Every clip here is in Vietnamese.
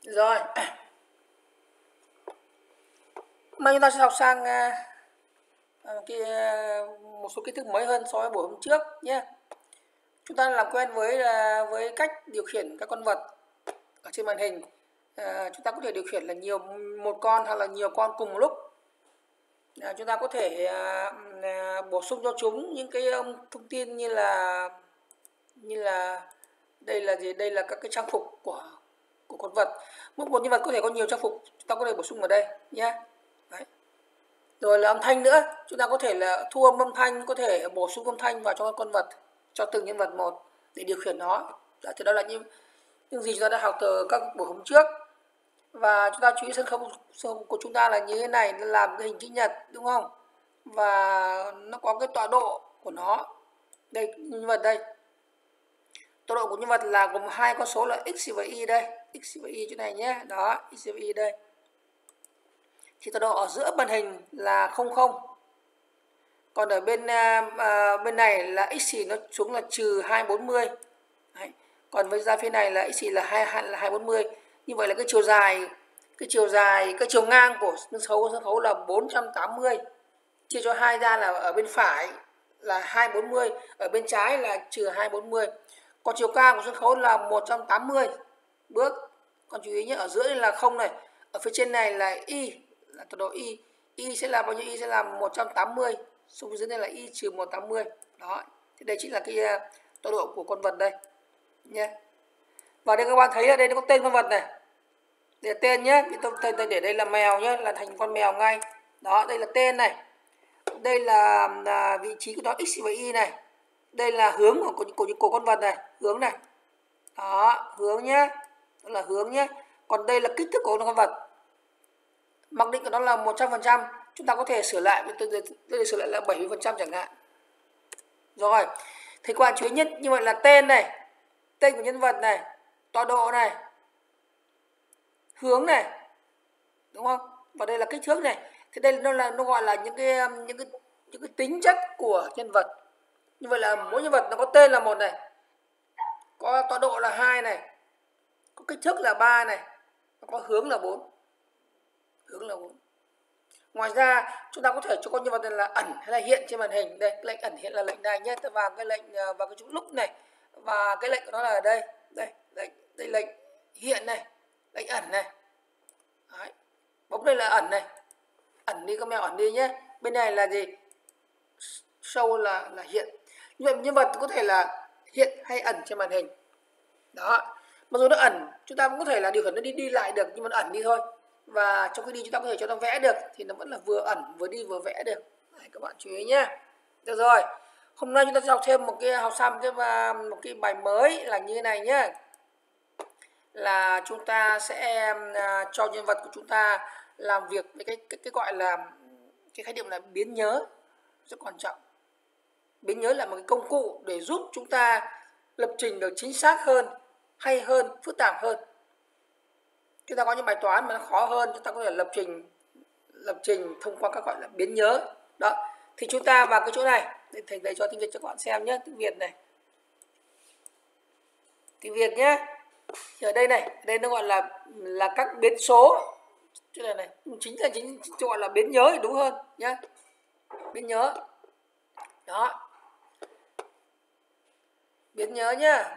Rồi, mai chúng ta sẽ học sang một số kiến thức mới hơn so với buổi hôm trước nhé. Chúng ta làm quen với cách điều khiển các con vật ở trên màn hình. Chúng ta có thể điều khiển là một con hoặc là nhiều con cùng một lúc. Chúng ta có thể bổ sung cho chúng những cái thông tin như là đây là gì? Đây là các cái trang phục của con vật. Một nhân vật có thể có nhiều trang phục, chúng ta có thể bổ sung vào đây nhé. Đấy. Rồi là âm thanh nữa, chúng ta có thể là thu âm thanh, có thể bổ sung âm thanh vào cho con vật, cho từng nhân vật một để điều khiển nó. Thì đó là những gì chúng ta đã học từ các buổi hôm trước. Và chúng ta chú ý sân khấu của chúng ta là như thế này, nó làm cái hình chữ nhật đúng không? Và nó có cái tọa độ của nó. Đây, nhân vật đây. Tọa độ của nhân vật là gồm hai con số là x và y đây, x và y chỗ này nhé. Đó, x và y đây. Thì tọa độ ở giữa màn hình là 00. Còn ở bên này là x nó xuống là trừ 240. Đấy. Còn với ra phía này là x là 240. Như vậy là cái chiều ngang của sân khấu là 480. Chia cho 2 ra là ở bên phải là 240, ở bên trái là trừ 240. Còn chiều cao của sân khấu là 180 bước. Còn chú ý nhé, ở giữa là 0 này, ở phía trên này là y, là tọa độ y. Y sẽ là bao nhiêu? Y sẽ là 180. Xuống phía dưới này là y trừ 180. Đó. Thì đây chính là cái tọa độ của con vật đây nhé. Và đây các bạn thấy ở đây nó có tên con vật này. Đây là tên nhé. Tôi để đây là mèo nhé, là thành con mèo ngay. Đó, đây là tên này. Đây là vị trí của nó x và y này. Đây là hướng của con vật này, hướng này. Đó, hướng nhé. Đó là hướng nhé. Còn đây là kích thước của con vật. Mặc định của nó là 100%, chúng ta có thể sửa lại, tôi sửa lại là 70% chẳng hạn. Rồi, thì các bạn chú ý nhất như vậy là tên này, tên của nhân vật này, tọa độ này, hướng này, đúng không? Và đây là kích thước này. Thì đây nó gọi là những cái tính chất của nhân vật. Như vậy là mỗi nhân vật nó có tên là một này, có tọa độ là 2 này, có kích thước là 3 này, có hướng là 4. Hướng là 4. Ngoài ra chúng ta có thể cho con nhân vật này là ẩn hay là hiện trên màn hình. Đây, lệnh ẩn hiện là lệnh này nhé. Ta vào cái lệnh vào cái chữ lúc này, và cái lệnh của nó là ở đây. Đây lệnh hiện này, lệnh ẩn này. Đấy. Bấm đây là ẩn này. Ẩn đi, con mèo ẩn đi nhé. Bên này là gì? Show là hiện. Như vậy nhân vật có thể là hiện hay ẩn trên màn hình. Đó. Mặc dù nó ẩn, chúng ta cũng có thể là điều khiển nó đi lại được, nhưng mà nó ẩn đi thôi. Và trong khi đi chúng ta có thể cho nó vẽ được, thì nó vẫn là vừa ẩn vừa đi vừa vẽ được. Đấy, các bạn chú ý nhé. Được rồi, hôm nay chúng ta sẽ học thêm một cái bài mới là như thế này nhé. Là chúng ta sẽ cho nhân vật của chúng ta làm việc với cái gọi là cái khái niệm là biến nhớ, rất quan trọng. Biến nhớ là một cái công cụ để giúp chúng ta lập trình được chính xác hơn, hay hơn, phức tạp hơn. Chúng ta có những bài toán mà nó khó hơn, chúng ta có thể lập trình thông qua các gọi là biến nhớ. Đó, thì chúng ta vào cái chỗ này, thầy cho tiếng Việt cho các bạn xem nhé, tiếng Việt này. Tiếng Việt nhé. Thì ở đây này, đây nó gọi là các biến số. Chỗ này chính gọi là biến nhớ thì đúng hơn nhé. Biến nhớ. Đó. Biến nhớ nhá.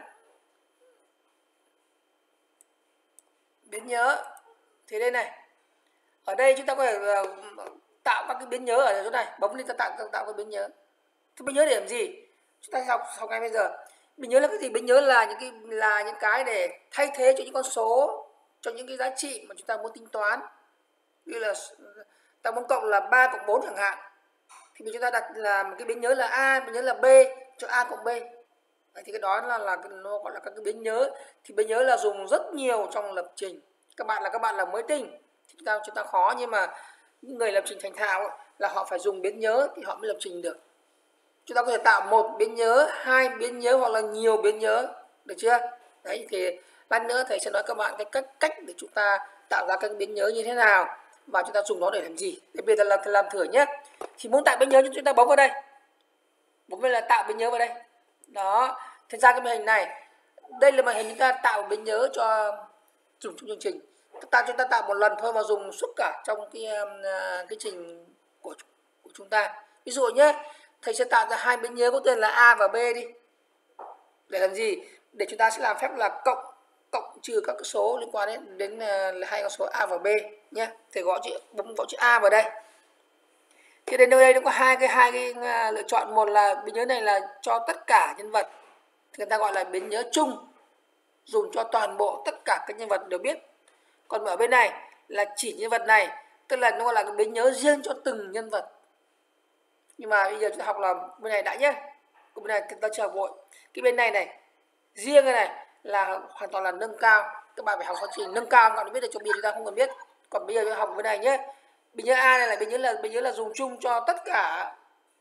Biến nhớ. Thì đây này. Ở đây chúng ta có thể tạo các cái biến nhớ ở chỗ này, bấm lên ta tạo cái biến nhớ. Cái biến nhớ để làm gì? Chúng ta học ngay bây giờ. Biến nhớ là cái gì? Biến nhớ là những cái để thay thế cho những con số, cho những cái giá trị mà chúng ta muốn tính toán. Như là ta muốn cộng là 3 cộng 4 chẳng hạn. Thì chúng ta đặt là một cái biến nhớ là A, biến nhớ là B cho A cộng B. Đấy, thì cái đó là nó gọi là các cái biến nhớ. Thì biến nhớ là dùng rất nhiều trong lập trình. Các bạn là mới tinh thì chúng ta khó, nhưng mà những người lập trình thành thạo là họ phải dùng biến nhớ thì họ mới lập trình được. Chúng ta có thể tạo một biến nhớ, 2 biến nhớ hoặc là nhiều biến nhớ, được chưa? Đấy, thì lát nữa thầy sẽ nói các bạn cái cách để chúng ta tạo ra các biến nhớ như thế nào và chúng ta dùng nó để làm gì. Để bây giờ làm thử nhé. Thì muốn tạo biến nhớ chúng ta bấm vào đây, bấm vào là tạo biến nhớ vào đây. Đó, thành ra cái màn hình này, đây là màn hình chúng ta tạo biến nhớ cho dùng trong chương trình. chúng ta tạo một lần thôi mà dùng suốt cả trong cái trình của chúng ta. Ví dụ nhé, thầy sẽ tạo ra hai biến nhớ có tên là A và B đi. Để làm gì? Để chúng ta sẽ làm phép là cộng trừ các cái số liên quan đến hai con số A và B nhé. Thầy bấm gõ chữ A vào đây. Thì đến đây nó có hai cái lựa chọn. Một là biến nhớ này là cho tất cả nhân vật, thì người ta gọi là biến nhớ chung, dùng cho toàn bộ tất cả các nhân vật đều biết. Còn ở bên này là chỉ nhân vật này, tức là nó gọi là cái biến nhớ riêng cho từng nhân vật. Nhưng mà bây giờ chúng ta học là bên này đã nhé, bên này chúng ta chờ vội. Cái bên này riêng cái này là hoàn toàn là nâng cao. Các bạn phải học quá trình nâng cao, các bạn biết được, cho bây giờ chúng ta không cần biết. Còn bây giờ chúng ta học bên này nhé. Biến nhớ A này là biến nhớ là dùng chung cho tất cả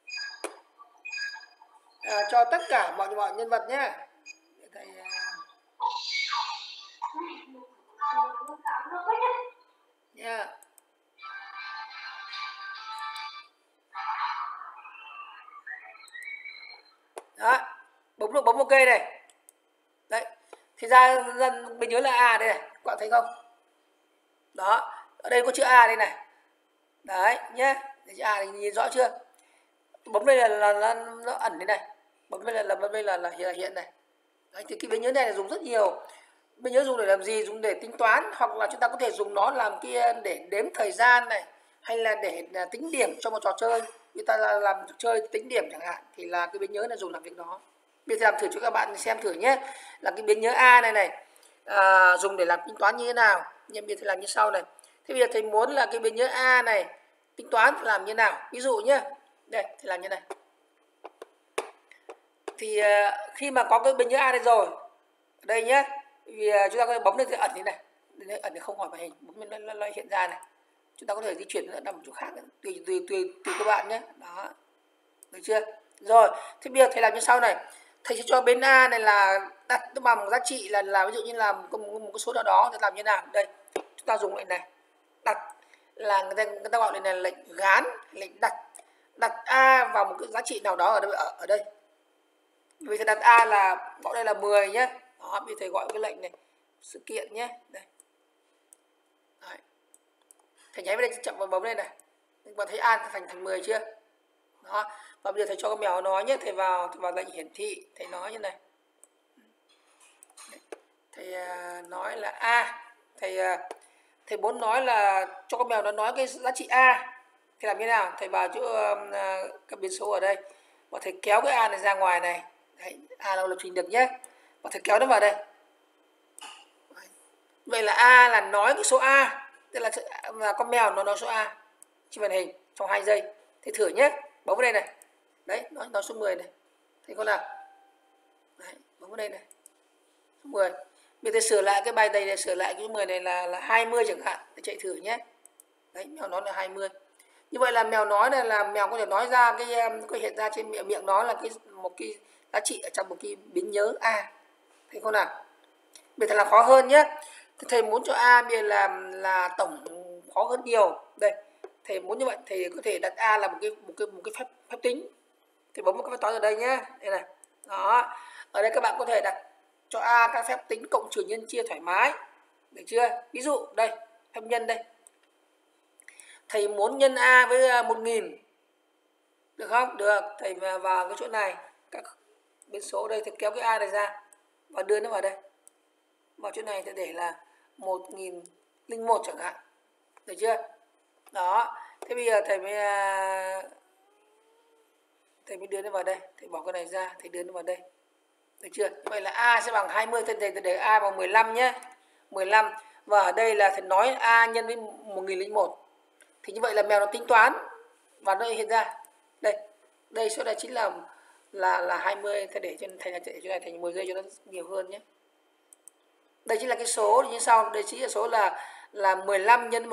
mọi nhân vật nhé. Thầy yeah. Đó, bấm OK này. Đấy, thì ra mình nhớ là A đây này, các bạn thấy không? Đó, ở đây có chữ A đây này. Đấy nhé, chữ A này nhìn rõ chưa? Bấm đây là nó ẩn đây này. Bấm đây là hiện này. Đấy, thì cái biến nhớ này là dùng rất nhiều. Biến nhớ dùng để làm gì? Dùng để tính toán, hoặc là chúng ta có thể dùng nó làm để đếm thời gian này, hay là để tính điểm cho một trò chơi. Người ta làm trò chơi tính điểm chẳng hạn, thì là cái biến nhớ này dùng làm việc đó. Bây giờ làm thử cho các bạn xem thử nhé, là cái biến nhớ A này dùng để làm tính toán như thế nào. Nhưng bây giờ thầy làm như sau này. Thế bây giờ thầy muốn là cái biến nhớ A này tính toán làm như nào. Ví dụ nhé, đây thầy làm như này. Thì khi mà có cái biến nhớ A đây rồi, ở đây nhé, vì chúng ta có thể bấm lên cái ẩn như này, ẩn thì không khỏi màn hình, bấm lên nó hiện ra này. Chúng ta có thể di chuyển nó nằm chỗ khác, tùy các bạn nhé. Đó, được chưa? Rồi, thế bây giờ thầy làm như sau này. Thầy sẽ cho bên A này là đặt nó bằng giá trị là ví dụ như là một cái số nào đó. Thì làm như nào? Đây, chúng ta dùng lệnh này, đặt là người ta gọi là lệnh gán, lệnh đặt A vào một cái giá trị nào đó ở đây. Vì thầy đặt A là gọi đây là 10 nhé. Đó, vì thầy gọi cái lệnh này sự kiện nhé. Đây. Đấy. Thầy nháy vào đây, chậm vào bấm đây này. Các bạn thấy A thành 10 chưa? Đó. Và bây giờ thầy cho con mèo nói nhé, thầy vào lệnh hiển thị, thầy nói như này. Thầy nói là A. Thầy muốn nói là cho con mèo nó nói cái giá trị A. Thì làm như nào? Thầy vào chỗ các biến số ở đây, và thầy kéo cái A này ra ngoài này. Đấy, A là lập trình được nhé. Và thầy kéo nó vào đây. Vậy là A là nói cái số A, tức là con mèo nó nói số A trên màn hình trong 2 giây. Thầy thử nhé, bấm vào đây này. Đấy, nói số 10 này. Thấy con nào? Đấy, bấm vào đây này. Số 10. Bây giờ sửa lại cái bài này, sửa lại cái 10 này là 20 chẳng hạn. Để chạy thử nhé. Đấy, mèo nói là 20. Như vậy là mèo nói này là mèo có thể nói ra có hiện ra trên miệng nó là một cái giá trị ở trong một cái biến nhớ A. Thấy con nào? Bây giờ là khó hơn nhé. Thầy muốn cho A bây giờ là tổng khó hơn nhiều. Đây, thầy muốn như vậy, thầy có thể đặt A là một cái phép tính. Thầy bấm một cái phép toán ở đây nhé. Đây này. Đó. Ở đây các bạn có thể đặt cho A các phép tính cộng trừ nhân chia thoải mái. Được chưa? Ví dụ đây, phép nhân đây. Thầy muốn nhân A với 1000. Được không? Được. Thầy vào cái chỗ này, các biến số đây, thầy kéo cái A này ra và đưa nó vào đây. Vào chỗ này thầy để là 1001 chẳng hạn. Được chưa? Đó. Thế bây giờ thầy mới đưa nó vào đây. Thầy bỏ cái này ra, thầy đưa nó vào đây. Được chưa? Vậy là A sẽ bằng 20. Thầy để A bằng 15 nhé. 15. Và ở đây là thầy nói A nhân với 1001. Thì như vậy là mèo nó tính toán và nó hiện ra. Đây số này chính là 20. Thầy để cho này thành 10 giây cho nó nhiều hơn nhé. Đây chính là cái số như sau. Đây chính là số là 15 nhân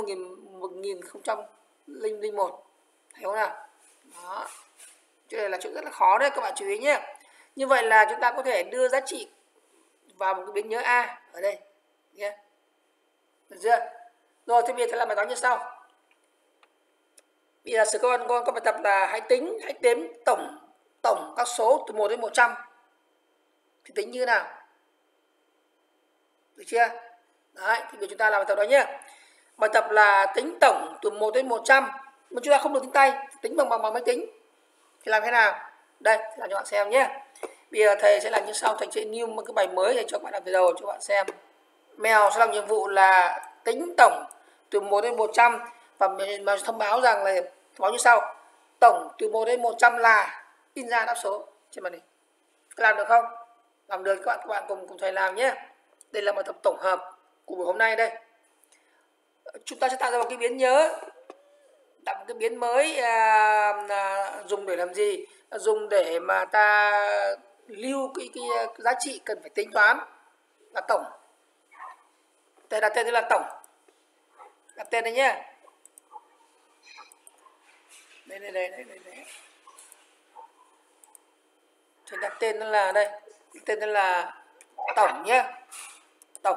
1001. Thấy không nào? Đó. Chỗ này là chuyện rất là khó đấy, các bạn chú ý nhé. Như vậy là chúng ta có thể đưa giá trị vào một cái biến nhớ A ở đây nhé. Được chưa? Rồi, thế bây giờ thầy làm bài toán như sau. Bây giờ con có bài tập là hãy đếm tổng các số từ 1 đến 100. Thì tính như thế nào? Được chưa? Đấy, thì bây giờ chúng ta làm bài tập đó nhé. Bài tập là tính tổng từ 1 đến 100, mà chúng ta không được tính tay, tính bằng máy tính. Thì làm thế nào? Đây, làm cho bạn xem nhé. Bây giờ thầy sẽ làm như sau, thầy sẽ new một cái bài mới để cho bạn làm từ đầu cho bạn xem. Mèo sẽ làm nhiệm vụ là tính tổng từ 1 đến 100 và mà thông báo rằng là báo như sau: tổng từ 1 đến 100 là in ra đáp số trên màn hình. Làm được không? Làm được các bạn cùng thầy làm nhé. Đây là bài tập tổng hợp của buổi hôm nay đây. Chúng ta sẽ tạo ra một cái biến nhớ, tạo một cái biến mới dùng để làm gì? Dùng để mà ta lưu cái giá trị cần phải tính toán là tổng. Thầy đặt tên là tổng. Đặt tên đây nhé. Đây. Thầy đặt tên nó là đây. Tên nó là tổng nhé. Tổng.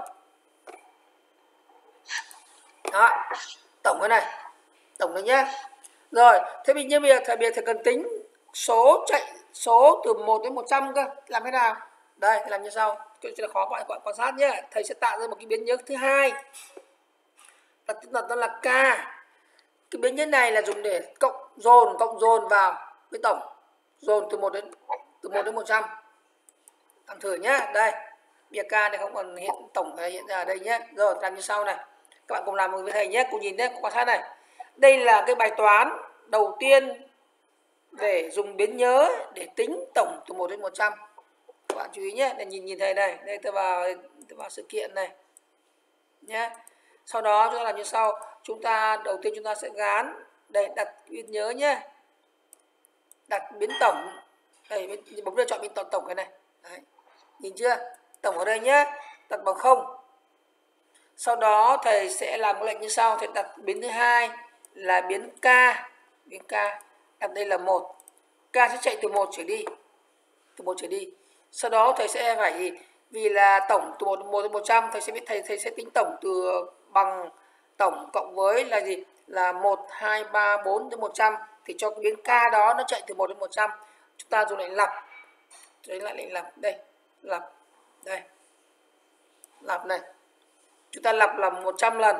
Đó, tổng cái này. Tổng này nhé. Rồi, thế bây giờ thầy cần tính số từ 1 đến 100 cơ. Làm thế nào? Đây, thầy làm như sau. Cái là khó các bạn quan sát nhé. Thầy sẽ tạo ra một cái biến nhớ thứ hai. Đó là k. Cái biến nhớ này là dùng để cộng dồn vào với tổng. Dồn từ 1 đến 100. Làm thử nhé. Đây. Bây giờ k này không còn hiện tổng này hiện ra ở đây nhé. Rồi, làm như sau này. Các bạn cùng làm với thầy nhé. Cùng nhìn nhé, quan sát này. Đây là cái bài toán đầu tiên để dùng biến nhớ để tính tổng từ 1 đến 100. Các bạn chú ý nhé, để nhìn thầy này. Đây tôi vào sự kiện này nhé. Sau đó chúng ta làm như sau. Đầu tiên chúng ta sẽ gán đây, đặt biến nhớ nhé. Đặt biến tổng. Đây, bấm vào chọn biến tổng cái này. Đấy. Nhìn chưa? Tổng ở đây nhé. Đặt bằng 0. Sau đó thầy sẽ làm cái lệnh như sau. Thầy đặt biến thứ hai là biến k. Biến k. Đặt đây là 1. K sẽ chạy từ 1 trở đi. Từ 1 trở đi. Sau đó thầy sẽ phải gì? Vì là tổng từ 1 đến 100, thầy sẽ biết thầy sẽ tính tổng từ bằng tổng cộng với là gì? Là 1, 2, 3, 4 đến 100. Thì cho cái biến k đó nó chạy từ 1 đến 100. Chúng ta dùng lệnh lặp. Đấy lại lệnh lặp. Đây. Lặp. Đây. Lặp này. Chúng ta lặp là 100 lần.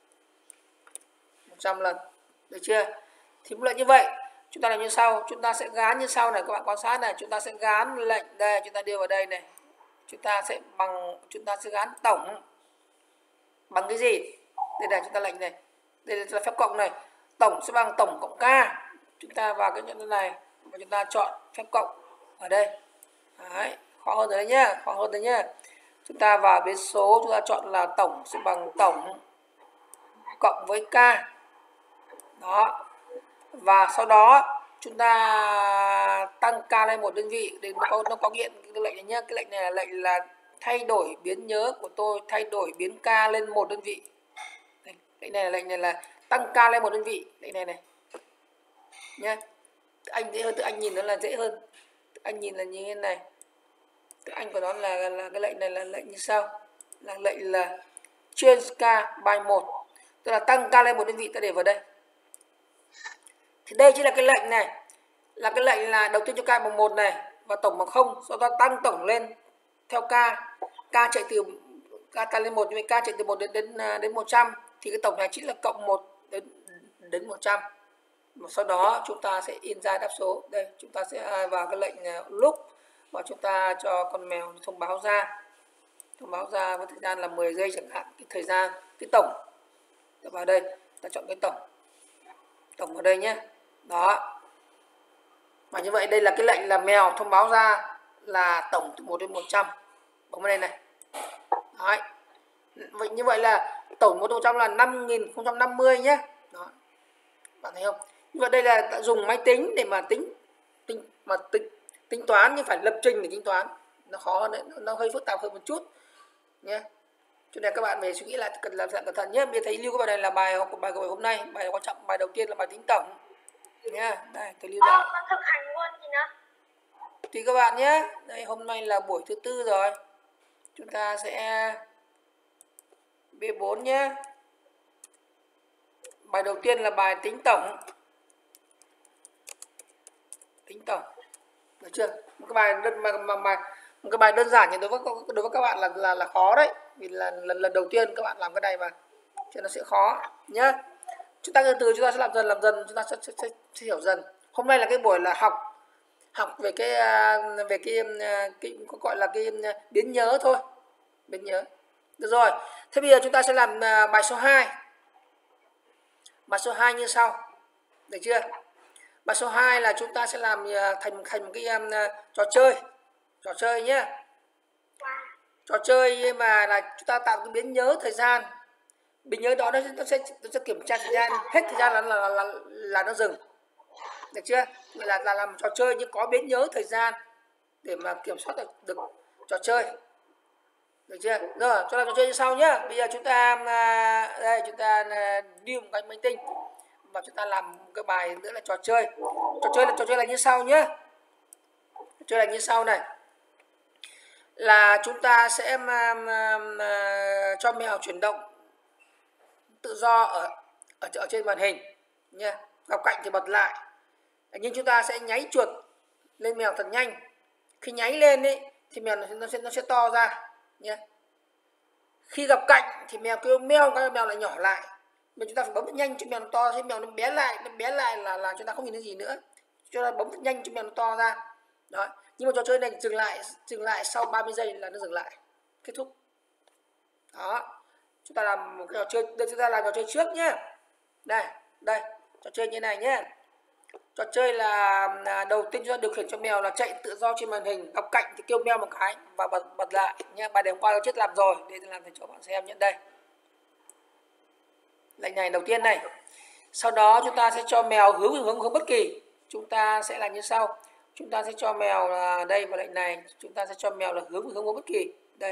100 lần. Được chưa? Thì cũng là như vậy. Chúng ta làm như sau. Chúng ta sẽ gán như sau này. Các bạn quan sát này. Chúng ta sẽ gán lệnh đây. Chúng ta đưa vào đây này. Chúng ta sẽ gán tổng bằng cái gì? Đây này, chúng ta lệnh này. Đây là phép cộng này. Tổng sẽ bằng tổng cộng k. Chúng ta vào cái nhận này và chúng ta chọn phép cộng ở đây. Đấy, khó hơn rồi đấy nhá, khó hơn rồi nhá. Chúng ta vào biến số, chúng ta chọn là tổng sẽ bằng tổng cộng với k. Đó. Và sau đó chúng ta tăng k lên một đơn vị. Để nó có hiện cái lệnh này nhá. Cái lệnh này là lệnh là thay đổi biến nhớ của tôi, thay đổi biến k lên một đơn vị. Lệnh này là tăng k lên một đơn vị. Lệnh này nhá. Anh dễ hơn, tự anh nhìn nó là dễ hơn. Tự anh nhìn là như thế này. Tự anh của nó là cái lệnh này là lệnh như sau. Là lệnh là change k by 1. Tức là tăng k lên một đơn vị, ta để vào đây. Thì đây chính là cái lệnh này. Là cái lệnh là đầu tiên cho k bằng 1 này và tổng bằng 0, sau đó tăng tổng lên theo k. K chạy từ k tăng lên 1, nhưng k chạy từ 1 đến 100 thì cái tổng này chính là cộng 1 đến 100. Sau đó chúng ta sẽ in ra đáp số. Đây, chúng ta sẽ vào cái lệnh loop và chúng ta cho con mèo thông báo ra với thời gian là 10 giây chẳng hạn, cái thời gian, cái tổng. Ta vào đây, ta chọn cái tổng ở đây nhé. Đó. Và như vậy đây là cái lệnh là mèo thông báo ra là tổng từ 1 đến 100. Bấm vào đây này. Đấy. Vậy như vậy là tổng 1 đến 100 là 5050 nhé. Đó. Bạn thấy không? Như vậy đây là đã dùng máy tính để mà tính toán, nhưng phải lập trình để tính toán. Nó khó hơn đấy, nó hơi phức tạp hơn một chút nhé. Cho nên các bạn về suy nghĩ lại, cần làm cẩn thận nhé. Bây giờ thấy lưu cái bài này là bài của bài hôm nay. Bài quan trọng, bài đầu tiên là bài tính tổng nhé. Đây, tôi lưu lại. Con thực hành luôn gì nữa? Tùy các bạn nhé. Đây, hôm nay là buổi thứ tư rồi. Chúng ta sẽ B4 nhé. Bài đầu tiên là bài tính tổng. Tính tổng. Được chưa? Một cái bài Một cái bài đơn giản nhưng đối với các bạn là khó đấy, vì là lần đầu tiên các bạn làm cái này mà, cho nó sẽ khó nhá. Chúng ta từ từ chúng ta sẽ làm dần chúng ta sẽ hiểu dần. Hôm nay là cái buổi là học về cái có gọi là cái biến nhớ thôi, biến nhớ. Được rồi. Thế bây giờ chúng ta sẽ làm bài số 2. Bài số 2 như sau. Được chưa? Bài số 2 là chúng ta sẽ làm thành một cái trò chơi. Trò chơi nhé. Trò chơi mà là chúng ta tạo cái biến nhớ thời gian. Biến nhớ đó nó sẽ kiểm tra thời gian, hết thời gian là nó dừng. Được chưa? Vậy là làm trò chơi nhưng có biến nhớ thời gian để mà kiểm soát được trò chơi. Được chưa? Rồi, cho làm trò chơi như sau nhé. Bây giờ chúng ta đây chúng ta điêu một cái máy tinh và chúng ta làm một cái bài nữa là trò chơi. Trò chơi là như sau nhé. Trò chơi là như sau này. Là chúng ta sẽ cho mèo chuyển động tự do ở trên màn hình nha. Góc cạnh thì bật lại. Nhưng chúng ta sẽ nháy chuột lên mèo thật nhanh. Khi nháy lên ấy thì mèo nó sẽ to ra nhé. Khi gặp cạnh thì mèo kêu meo, cái mèo lại nhỏ lại. Mà chúng ta phải bấm thật nhanh cho mèo nó to, thế mèo nó bé lại là chúng ta không nhìn thấy gì nữa. Cho nên bấm thật nhanh cho mèo nó to ra. Đó. Nhưng mà trò chơi này dừng lại sau 30 giây là nó dừng lại. Kết thúc. Đó. Chúng ta làm một cái trò chơi, đây chúng ta làm trò chơi trước nhé. Đây, trò chơi như này nhé. Trò chơi là đầu tiên chúng ta điều khiển cho mèo là chạy tự do trên màn hình, gặp cạnh thì kêu meo một cái và bật lại nhé. Bài đề hôm qua tôi trước làm rồi, để làm cho các bạn xem nhé. Đây. Lệnh này đầu tiên này. Sau đó chúng ta sẽ cho mèo hướng bất kỳ. Chúng ta sẽ làm như sau. Chúng ta sẽ cho mèo là đây, vào lệnh này chúng ta sẽ cho mèo là hướng bất kỳ. Đây.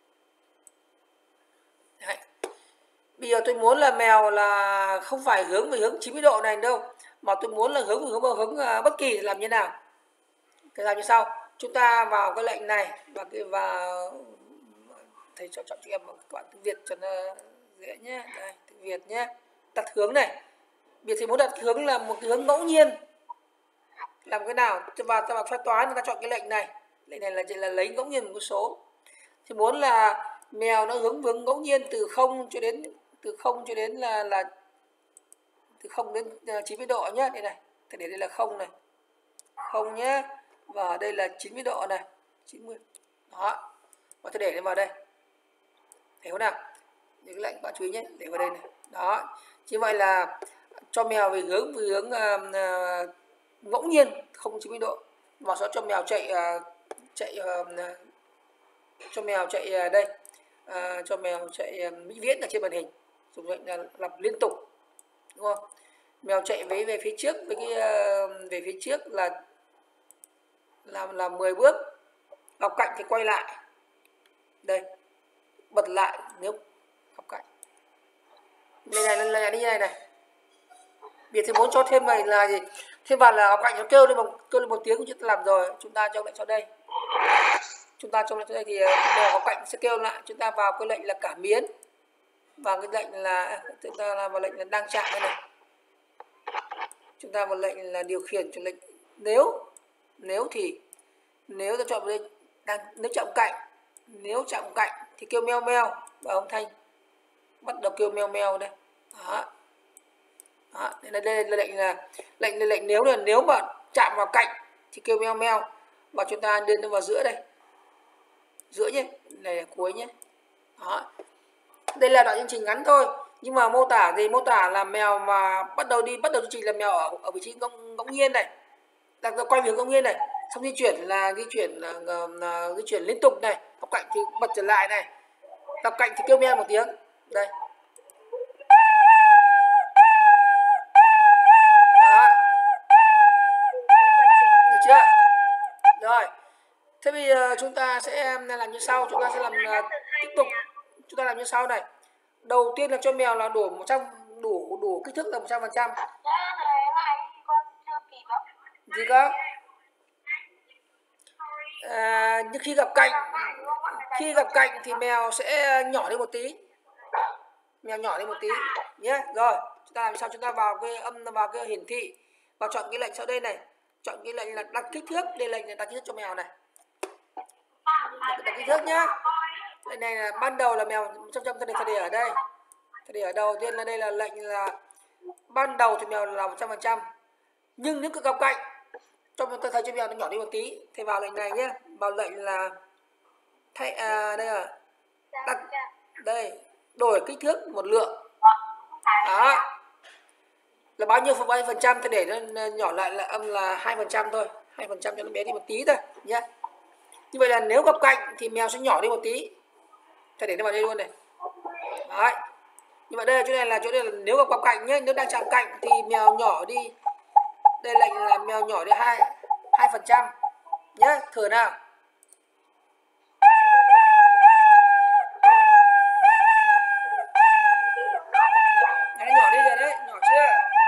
Đấy. Bây giờ tôi muốn là mèo là không phải hướng về hướng 90 độ này đâu, mà tôi muốn là hướng bất kỳ. Làm như nào? Thì làm như sau. Chúng ta vào cái lệnh này và thầy chọn cho em một các bạn tiếng Việt cho nó dễ nhé. Đây, tiếng Việt nhé. Đặt hướng này. Bây giờ thì muốn đặt hướng là một cái hướng ngẫu nhiên. Làm cái nào? Ta vào phép toán người ta chọn cái lệnh này. Lệnh này là lấy ngẫu nhiên một cái số. Thì muốn là mèo nó hướng ngẫu nhiên từ 0 cho đến là từ 0 đến 90 độ nhé. Đây này. Thì để đây là 0 này. 0 nhé. Và đây là 90 độ này. 90. Đó. Và tôi để nó vào đây. Thấy không nào? Những cái lệnh bạn chú ý nhé. Để vào đây này. Đó. Như vậy là cho mèo về hướng ngẫu nhiên 0-90 độ. Và sau cho mèo chạy đây. Cho mèo chạy mỹ viễn ở trên màn hình. Dùng lệnh là lặp liên tục. Đúng không? Mèo chạy về phía trước với cái về phía trước là 10 bước. Góc cạnh thì quay lại. Đây. Bật lại nếu góc cạnh. Đây này đi như này. Bây giờ thì muốn cho thêm này là gì? Thêm vào là góc cạnh nó kêu lên một tiếng cũng chúng ta làm rồi. Chúng ta trong lệnh sau đây. Thì mèo góc cạnh sẽ kêu lại. Chúng ta vào cái lệnh là cảm biến. Và cái lệnh là chúng ta làm vào lệnh là đang chạm đây này. Chúng ta vào lệnh là điều khiển cho lệnh nếu ta chọn vào đây nếu chạm cạnh thì kêu meo và âm thanh bắt đầu kêu meo đây. Đó. Đây là lệnh nếu mà chạm vào cạnh thì kêu meo và chúng ta đưa nó vào giữa đây. Giữa nhé, này là cuối nhé. Đó. Đây là đoạn chương trình ngắn thôi, nhưng mà mô tả là mèo mà bắt đầu chương trình là mèo ở vị trí ngẫu nhiên này. Đặt quay hướng ngẫu nhiên này, xong di chuyển liên tục này, góc cạnh thì bật trở lại này. Góc cạnh thì kêu meo một tiếng. Đây. Đó. Được chưa? Rồi. Thế bây giờ chúng ta sẽ làm như sau, chúng ta sẽ làm tiếp tục. Chúng ta làm như sau này. Đầu tiên là cho mèo là đủ kích thước là 100%. Gì cơ? Nhưng khi gặp cạnh thì mèo sẽ nhỏ đi một tí. Nhé. Rồi, chúng ta làm sao? Chúng ta vào cái hiển thị và chọn cái lệnh sau đây này. Chọn cái lệnh là đặt kích thước, đây lệnh là đặt kích thước cho mèo này. kích thước nhá. Lệnh này là ban đầu là mèo trong thời điểm ở đây. Thời điểm ở đầu tiên là đây là lệnh là ban đầu thì mèo là 100%. Nhưng nếu cứ gặp cạnh trong tôi thấy cho mèo nó nhỏ đi một tí thì vào lệnh này nhé, vào lệnh là thay đây là đặt đây đổi kích thước một lượng đó là bao nhiêu phần trăm thì để nó nhỏ lại là âm là 2% thôi, 2% cho nó bé đi một tí thôi nhé. Như vậy là nếu gặp cạnh thì mèo sẽ nhỏ đi một tí, thì để nó vào đây luôn này. Đấy. Nhưng mà đây là chỗ này là nếu gặp cạnh nhé, nếu đang chạm cạnh thì mèo nhỏ đi. Đây lệnh là mèo nhỏ đi 2% nhé, thử nào. Nó nhỏ đi rồi đấy, nhỏ chưa?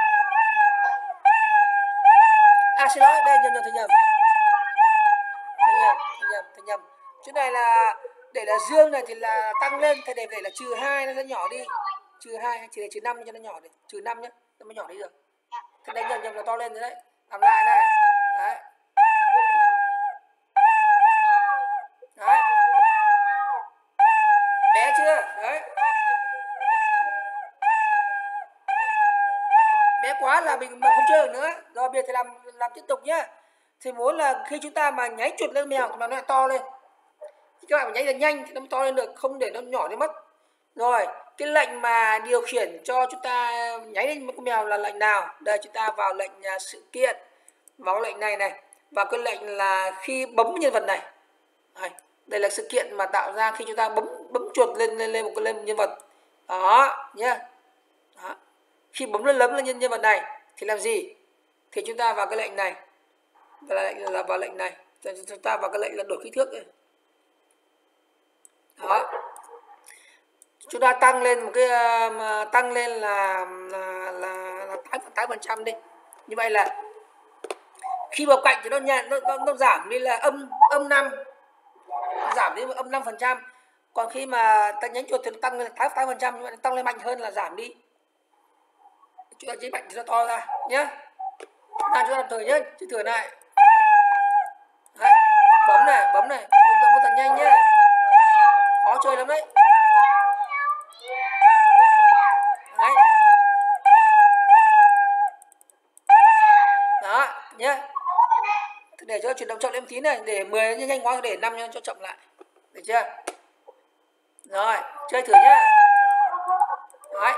À xin lỗi, đây nhầm. Thầy nhầm. Chỗ này là để là dương này thì là tăng lên, thầy để là -2 nó sẽ nhỏ đi. -2 hay -5 cho nó nhỏ đi, -5 nhé, nó mới nhỏ đi được. Thầy đây nhầm là to lên rồi đấy. Làm lại này. Đấy. Đấy. Bé chưa? Đấy. Bé quá là mình mà không chơi được nữa. Rồi bây giờ thầy làm tiếp tục nhá. Thì muốn là khi chúng ta mà nháy chuột lên mèo thì nó lại to lên. Thì các bạn phải nháy được nhanh thì nó mới to lên được, không để nó nhỏ đi mất. Rồi, cái lệnh mà điều khiển cho chúng ta nháy lên con mèo là lệnh nào? Đây chúng ta vào lệnh sự kiện, vào lệnh này này, và cái lệnh là khi bấm nhân vật này. Đây là sự kiện mà tạo ra khi chúng ta bấm chuột lên một cái nhân vật. Đó nhé. Đó. Khi bấm lên nhân vật này thì làm gì? Thì chúng ta vào cái lệnh này. Là vào lệnh này. Chúng ta vào cái lệnh là đổi kích thước này. Đó. Chúng ta tăng lên một cái tăng lên là 8% đi. Như vậy là khi vào cạnh thì nó giảm đi là âm 5, giảm đến âm 5%. Còn khi mà ta nhấn chuột thì nó tăng lên 8%, như vậy nó tăng lên mạnh hơn là giảm đi. Chúng ta chế mạnh thì nó to ra nhé. Nào chúng ta làm thử nhé, chứ thử này. Đấy, bấm này, bấm thật nhanh nhé. Khó chơi lắm đấy. Đấy. Đó nhé. Để cho chuyển động chậm lên tí này, để 10 nhanh quá, để 5 cho chậm lại. Được chưa? Rồi, chơi thử nhá. Đấy.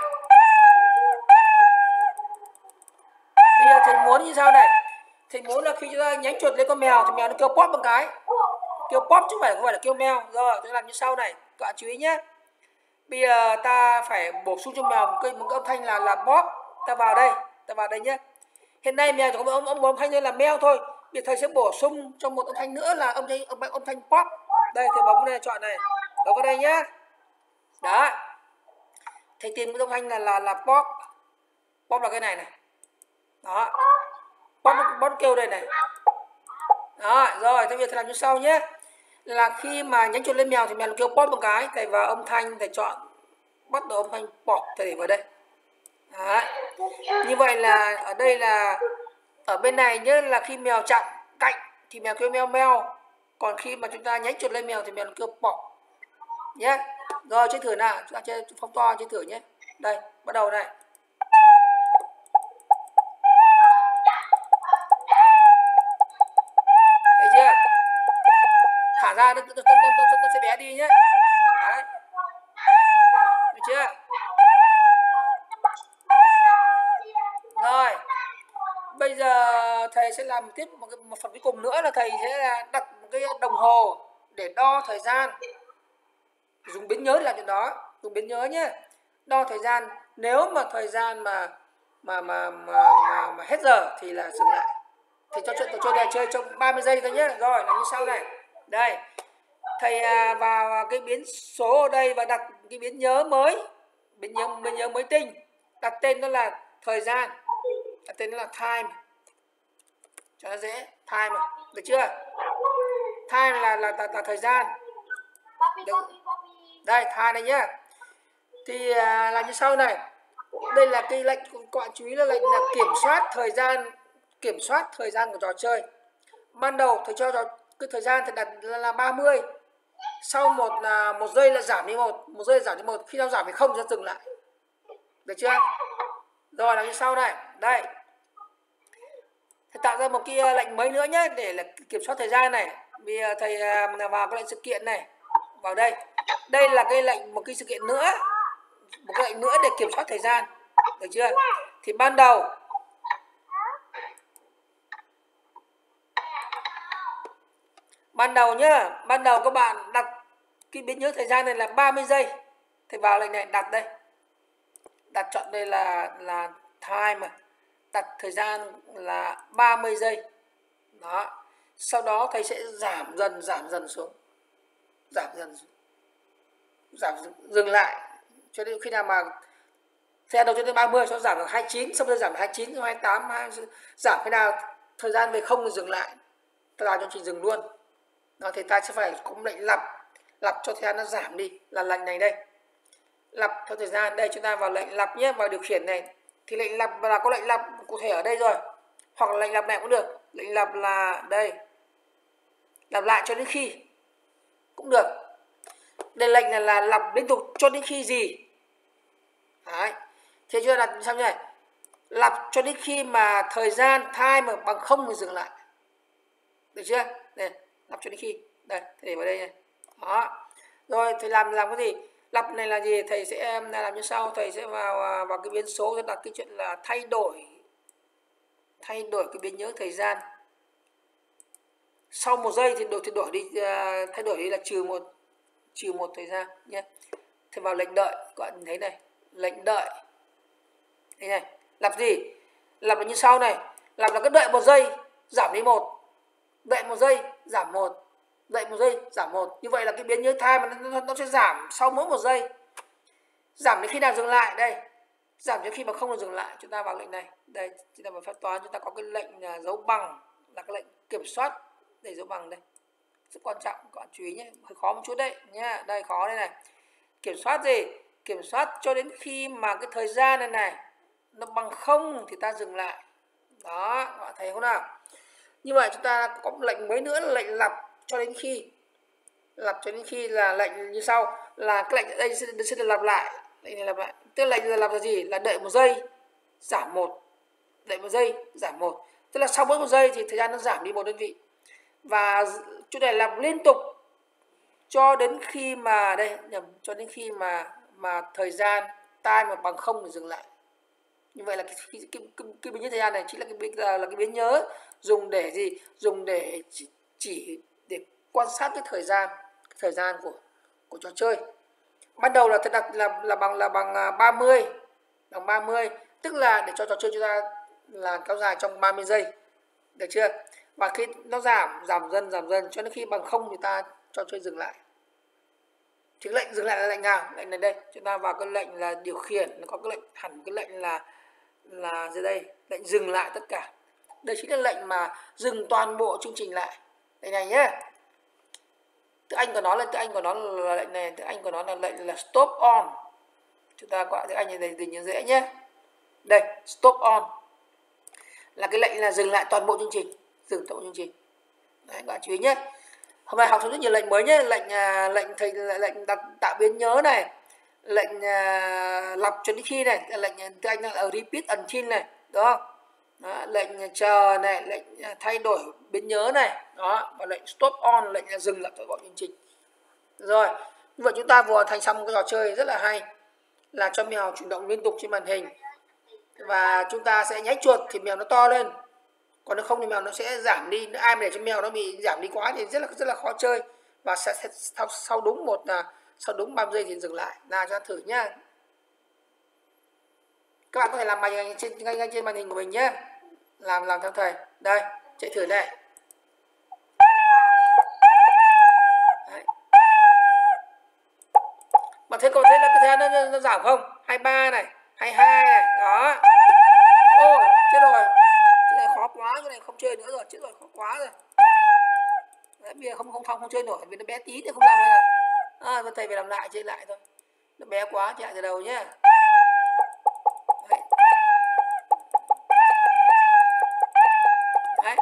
Bây giờ thầy muốn như sao này? Thầy muốn là khi chúng ta nhánh chuột lên con mèo thì mèo nó kêu pop một cái. Kêu pop chứ không phải là kêu mèo. Rồi, tôi làm như sau này. Các bạn chú ý nhé. Bây giờ ta phải bổ sung cho mèo một cái âm thanh là pop. Ta vào đây nhé. Hiện nay mèo chỉ có một âm thanh là mèo thôi. Bây giờ thầy sẽ bổ sung cho một âm thanh nữa là âm thanh pop. Đây, thầy bấm vào đây, chọn này. Bấm vào đây nhé. Đó. Thầy tìm cái âm thanh là pop. Pop là cái này này. Đó. Pop kêu đây này. Đó, rồi, bây giờ thầy làm như sau nhé. Là khi mà nhấn chuột lên mèo thì mèo kêu pop một cái, thầy vào âm thanh, thầy chọn bắt đầu âm thanh pop, thầy để vào đây. Đấy. Như vậy là ở đây là ở bên này nhé, là khi mèo chạm cạnh thì mèo kêu meo meo. Còn khi mà chúng ta nhấn chuột lên mèo thì mèo kêu pop. Nhé. Rồi chơi thử nào, chúng ta chơi phóng to chơi thử nhé. Đây, bắt đầu này. Thấy chưa? Thả ra nó sẽ bé đi nhé. Đấy. Được chưa? Rồi. Bây giờ thầy sẽ làm tiếp một phần cuối cùng nữa là thầy sẽ đặt một cái đồng hồ để đo thời gian. Dùng biến nhớ để làm chuyện đó, dùng biến nhớ nhé. Đo thời gian, nếu mà thời gian mà hết giờ thì là dừng lại. Thì cho chuyện trò chơi này chơi trong 30 giây thôi nhé. Rồi, làm như sau này. Đây. Thầy vào cái biến số ở đây và đặt cái biến nhớ mới. Biến nhớ mới tinh. Đặt tên nó là thời gian. Đặt tên nó là time. Cho nó dễ, time mà. Được chưa? Time là thời gian. Được. Đây, time này nhá. Thì là như sau này. Đây là cái lệnh, các bạn chú ý là lệnh là kiểm soát thời gian của trò chơi. Ban đầu thầy cho cái thời gian thầy đặt là 30. sau một giây là giảm đi một giây là giảm đi một, khi nào giảm thì không sẽ dừng lại, được chưa? Rồi làm như sau này, đây thầy tạo ra một cái lệnh mới nữa nhé để là kiểm soát thời gian này. Bây giờ thầy vào cái lệnh sự kiện này, vào đây, đây là cái lệnh một cái sự kiện nữa, một cái lệnh nữa để kiểm soát thời gian, được chưa? Thì ban đầu nhá, ban đầu các bạn đặt cái biến nhớ thời gian này là 30 giây. Thầy vào lệnh này đặt đây, đặt chọn đây là time mà, đặt thời gian là 30 giây. Đó. Sau đó thầy sẽ giảm dần xuống. Dừng lại cho đến khi nào mà xe đầu cho đến 30, sau giảm được 29, xong rồi giảm 29, 28, giảm khi nào thời gian về không thì dừng lại. Ta làm cho chị dừng luôn. Đó, thì ta sẽ phải có lệnh lặp cho thời gian nó giảm đi, là lệnh này đây. Lặp theo thời gian, đây chúng ta vào lệnh lặp nhé, vào điều khiển này. Thì lệnh lặp là có lệnh lặp cụ thể ở đây rồi. Hoặc là lệnh lặp này cũng được. Lệnh lặp là đây. Lặp lại cho đến khi cũng được. Đây lệnh này là lặp liên tục cho đến khi gì? Đấy. Thế chưa, đặt xong nhỉ? Lặp cho đến khi mà thời gian time bằng không thì dừng lại. Được chưa? Đây, lặp cho đến khi. Đây, thầy để vào đây này. Đó. Rồi thầy làm cái gì? Lặp này là gì? Thầy sẽ làm như sau, thầy sẽ vào cái biến số, đặt cái chuyện là thay đổi cái biến nhớ thời gian. Sau 1 giây thì thay đổi đi là trừ một thời gian nhé. Thầy vào lệnh đợi, các bạn nhìn thấy này, lệnh đợi. Đây này, lặp gì? Lặp là như sau này, lặp là cứ đợi 1 giây giảm đi 1. Đợi 1 giây giảm 1. Đợi 1 giây giảm 1. Như vậy là cái biến nhớ time nó sẽ giảm sau mỗi 1 giây. Giảm đến khi nào dừng lại đây? Giảm đến khi mà không được dừng lại. Chúng ta vào lệnh này. Đây, chúng ta vào phép toán, chúng ta có cái lệnh dấu bằng, là cái lệnh kiểm soát để dấu bằng đây. Rất quan trọng, các bạn chú ý nhé, hơi khó một chút đấy nhá. Đây khó đây này. Kiểm soát gì? Kiểm soát cho đến khi mà cái thời gian này nó bằng 0 thì ta dừng lại. Đó, các bạn thấy không nào? Như vậy chúng ta có một lệnh mới nữa là lệnh lặp cho đến khi. Lặp cho đến khi là lệnh như sau, là cái lệnh ở đây sẽ được lặp lại. Lệnh này lặp lại. Tức là lệnh lặp là gì? Là đợi 1 giây giảm 1. Đợi 1 giây giảm 1. Tức là sau mỗi 1 giây thì thời gian nó giảm đi 1 đơn vị. Và chỗ này lặp liên tục cho đến khi mà đây, cho đến khi mà thời gian time bằng 0 thì dừng lại. Như vậy là cái biến nhớ thời gian này chính là cái biến nhớ dùng để gì? Dùng để chỉ để quan sát cái thời gian của trò chơi. Ban đầu là đặt là bằng 30, bằng 30, tức là để cho trò chơi chúng ta là kéo dài trong 30 giây. Được chưa? Và khi nó giảm dần cho đến khi bằng 0 thì ta cho chơi dừng lại. Thì lệnh dừng lại là lệnh nào? Lệnh này đây, chúng ta vào cái lệnh là điều khiển, nó có cái lệnh hẳn cái lệnh là dưới đây, lệnh dừng lại tất cả. Đây chính là lệnh mà dừng toàn bộ chương trình lại. Đây này nhé. Tiếng Anh của nó là lệnh này, tiếng Anh của nó là lệnh là stop on. Chúng ta gọi tiếng Anh như này thì dễ nhé. Đây, stop on là cái lệnh là dừng lại toàn bộ chương trình, dừng toàn bộ chương trình. Đấy, các bạn chú ý nhé. Hôm nay học rất nhiều lệnh mới nhé, lệnh đặt tạo biến nhớ này, lệnh lặp cho đến khi này, lệnh tiếng Anh là repeat until này, đúng không? Đó, lệnh chờ này, lệnh thay đổi biến nhớ này, đó, và lệnh stop on, lệnh là dừng lại toàn bộ chương trình. Rồi, như vậy chúng ta vừa thành xong một cái trò chơi rất là hay, là cho mèo chuyển động liên tục trên màn hình, và chúng ta sẽ nháy chuột thì mèo nó to lên, còn nếu không thì mèo nó sẽ giảm đi. Nếu ai mà để cho mèo nó bị giảm đi quá thì rất là khó chơi, và sẽ sau đúng 30 giây thì dừng lại. Nào cho thử nhá. Các bạn có thể làm bài ngay trên màn hình của mình nhé, làm theo thầy. Đây, chạy thử này. Đấy. Bạn thấy là cái thời gian nó giảm không? 23 này, 22 này, đó. Ôi, chết rồi. Cái này khó quá, cái này không chơi nữa rồi, chết rồi, khó quá rồi. Đấy, bây giờ không chơi nổi vì nó bé tí thì không làm nữa. À, thầy phải làm lại, chơi lại thôi. Nó bé quá, chạy từ đầu nhé. Đấy. Đấy.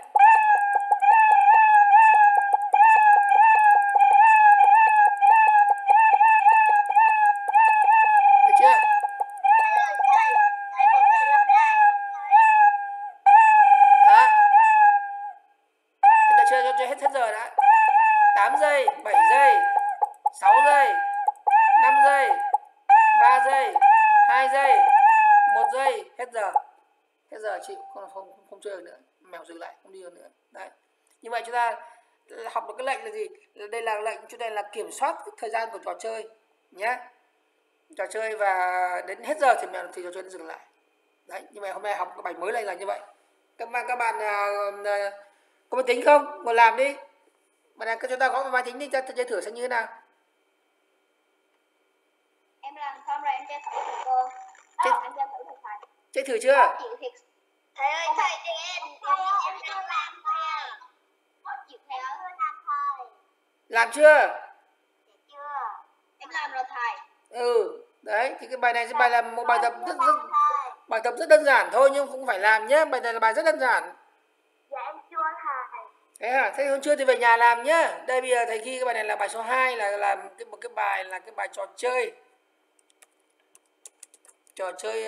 2 giây, 1 giây, hết giờ chịu, không chơi được nữa, mèo dừng lại, không đi được nữa. Đấy, như vậy chúng ta học được cái lệnh là gì? Đây là lệnh chúng ta là kiểm soát thời gian của trò chơi nhé. Trò chơi và đến hết giờ thì trò chơi nó dừng lại. Đấy, như vậy hôm nay học cái bài mới này là như vậy. Các bạn có máy tính không? Ngồi làm đi. Bạn này chúng ta có máy tính đi cho chơi thử xem như thế nào. Em làm xong rồi em chơi thử thử cô. Em chơi thử thử thầy. Chơi thử chưa? Thầy ơi, thầy cho em chưa làm thôi à. Chịu thầy ơi, làm thôi. Làm chưa? Chưa. Em làm rồi thầy. Đấy, thì cái bài này bài là một bài tập rất đơn giản thôi nhưng không phải làm nhé. Bài này là bài rất đơn giản. Dạ em chưa thầy. Thế hả? Thế hôm chưa thì về nhà làm nhá. Đây bây giờ thầy ghi cái bài này là bài số 2 là làm một cái bài là cái bài trò chơi. Trò chơi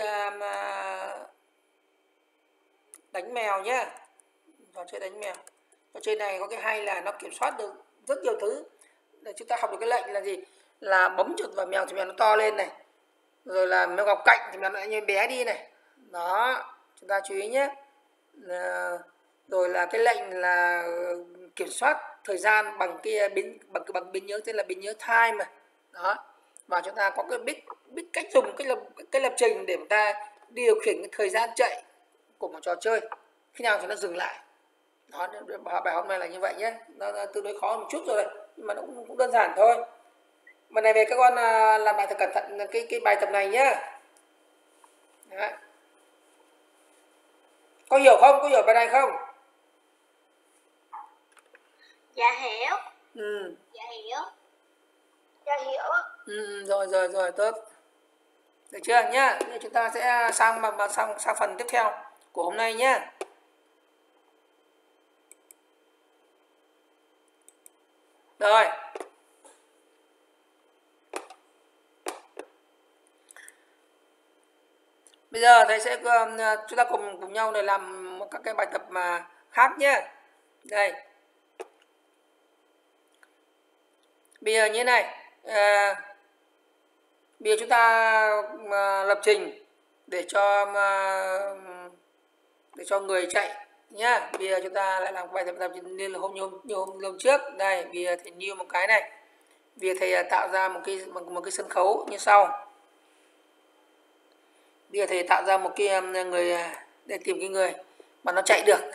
đánh mèo nhá. Trò chơi đánh mèo. Trò chơi này có cái hay là nó kiểm soát được rất nhiều thứ. Để chúng ta học được cái lệnh là gì? Là bấm chuột vào mèo thì mèo nó to lên này. Rồi là mèo gọc cạnh thì mèo nó như bé đi này. Đó, chúng ta chú ý nhé. Rồi là cái lệnh là kiểm soát thời gian bằng bằng biến nhớ tên là biến nhớ time mà. Đó. Và chúng ta có cái biết cách dùng cái lập trình để chúng ta điều khiển cái thời gian chạy của một trò chơi. Khi nào thì nó dừng lại. Đó, bài hôm nay là như vậy nhé. Nó tương đối khó một chút rồi nhưng mà nó cũng đơn giản thôi. Bài này về các con làm bài thật cẩn thận cái bài tập này nhé. Đấy. Có hiểu không? Có hiểu bài này không? Dạ hiểu. Dạ hiểu. Dạ hiểu. Rồi, tốt. Được chưa nhá? Bây giờ chúng ta sẽ sang phần tiếp theo của hôm nay nhé. Rồi. Bây giờ thầy sẽ chúng ta cùng nhau để làm các cái bài tập mà khác nhé. Đây. Bây giờ như thế này, bây giờ chúng ta lập trình để cho người chạy nhá. Bây giờ chúng ta lại làm bài tập như hôm trước. Đây, bây giờ thầy new một cái này. Bây giờ thầy tạo ra một cái sân khấu như sau. Bây giờ thầy tạo ra một cái người để tìm cái người mà nó chạy được.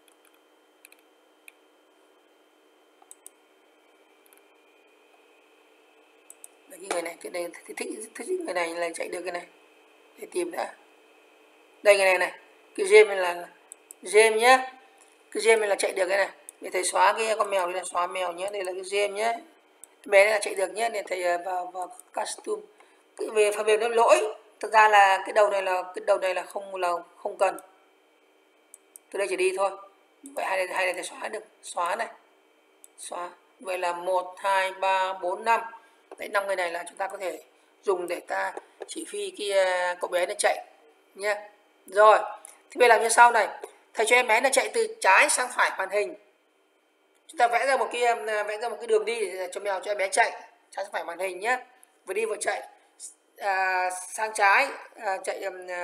Đấy, cái người này, cái này thì thích người này là chạy được cái này. Để tìm đã. Đây người này, cái James này là James nhé. Cái James này là chạy được cái này. Để thầy xóa cái con mèo, đây là xóa mèo nhé. Đây là cái James nhé. Cái bé này là chạy được nhé. Để thầy vào custom. Về phần mềm nó lỗi. Thực ra là cái đầu này là không cần. Từ đây chỉ đi thôi. Vậy hai này thầy xóa được. Xóa này. Xóa. Vậy là 1 2 3 4 5. Đấy, 5 người này là chúng ta có thể dùng để ta chỉ huy cái cậu bé này chạy nhé. Rồi, thì bây giờ làm như sau này. Thầy cho em bé là chạy từ trái sang phải màn hình. Chúng ta vẽ ra một cái đường đi để cho mèo cho em bé chạy trái sang phải màn hình nhé. Vừa đi vừa chạy. Sang trái chạy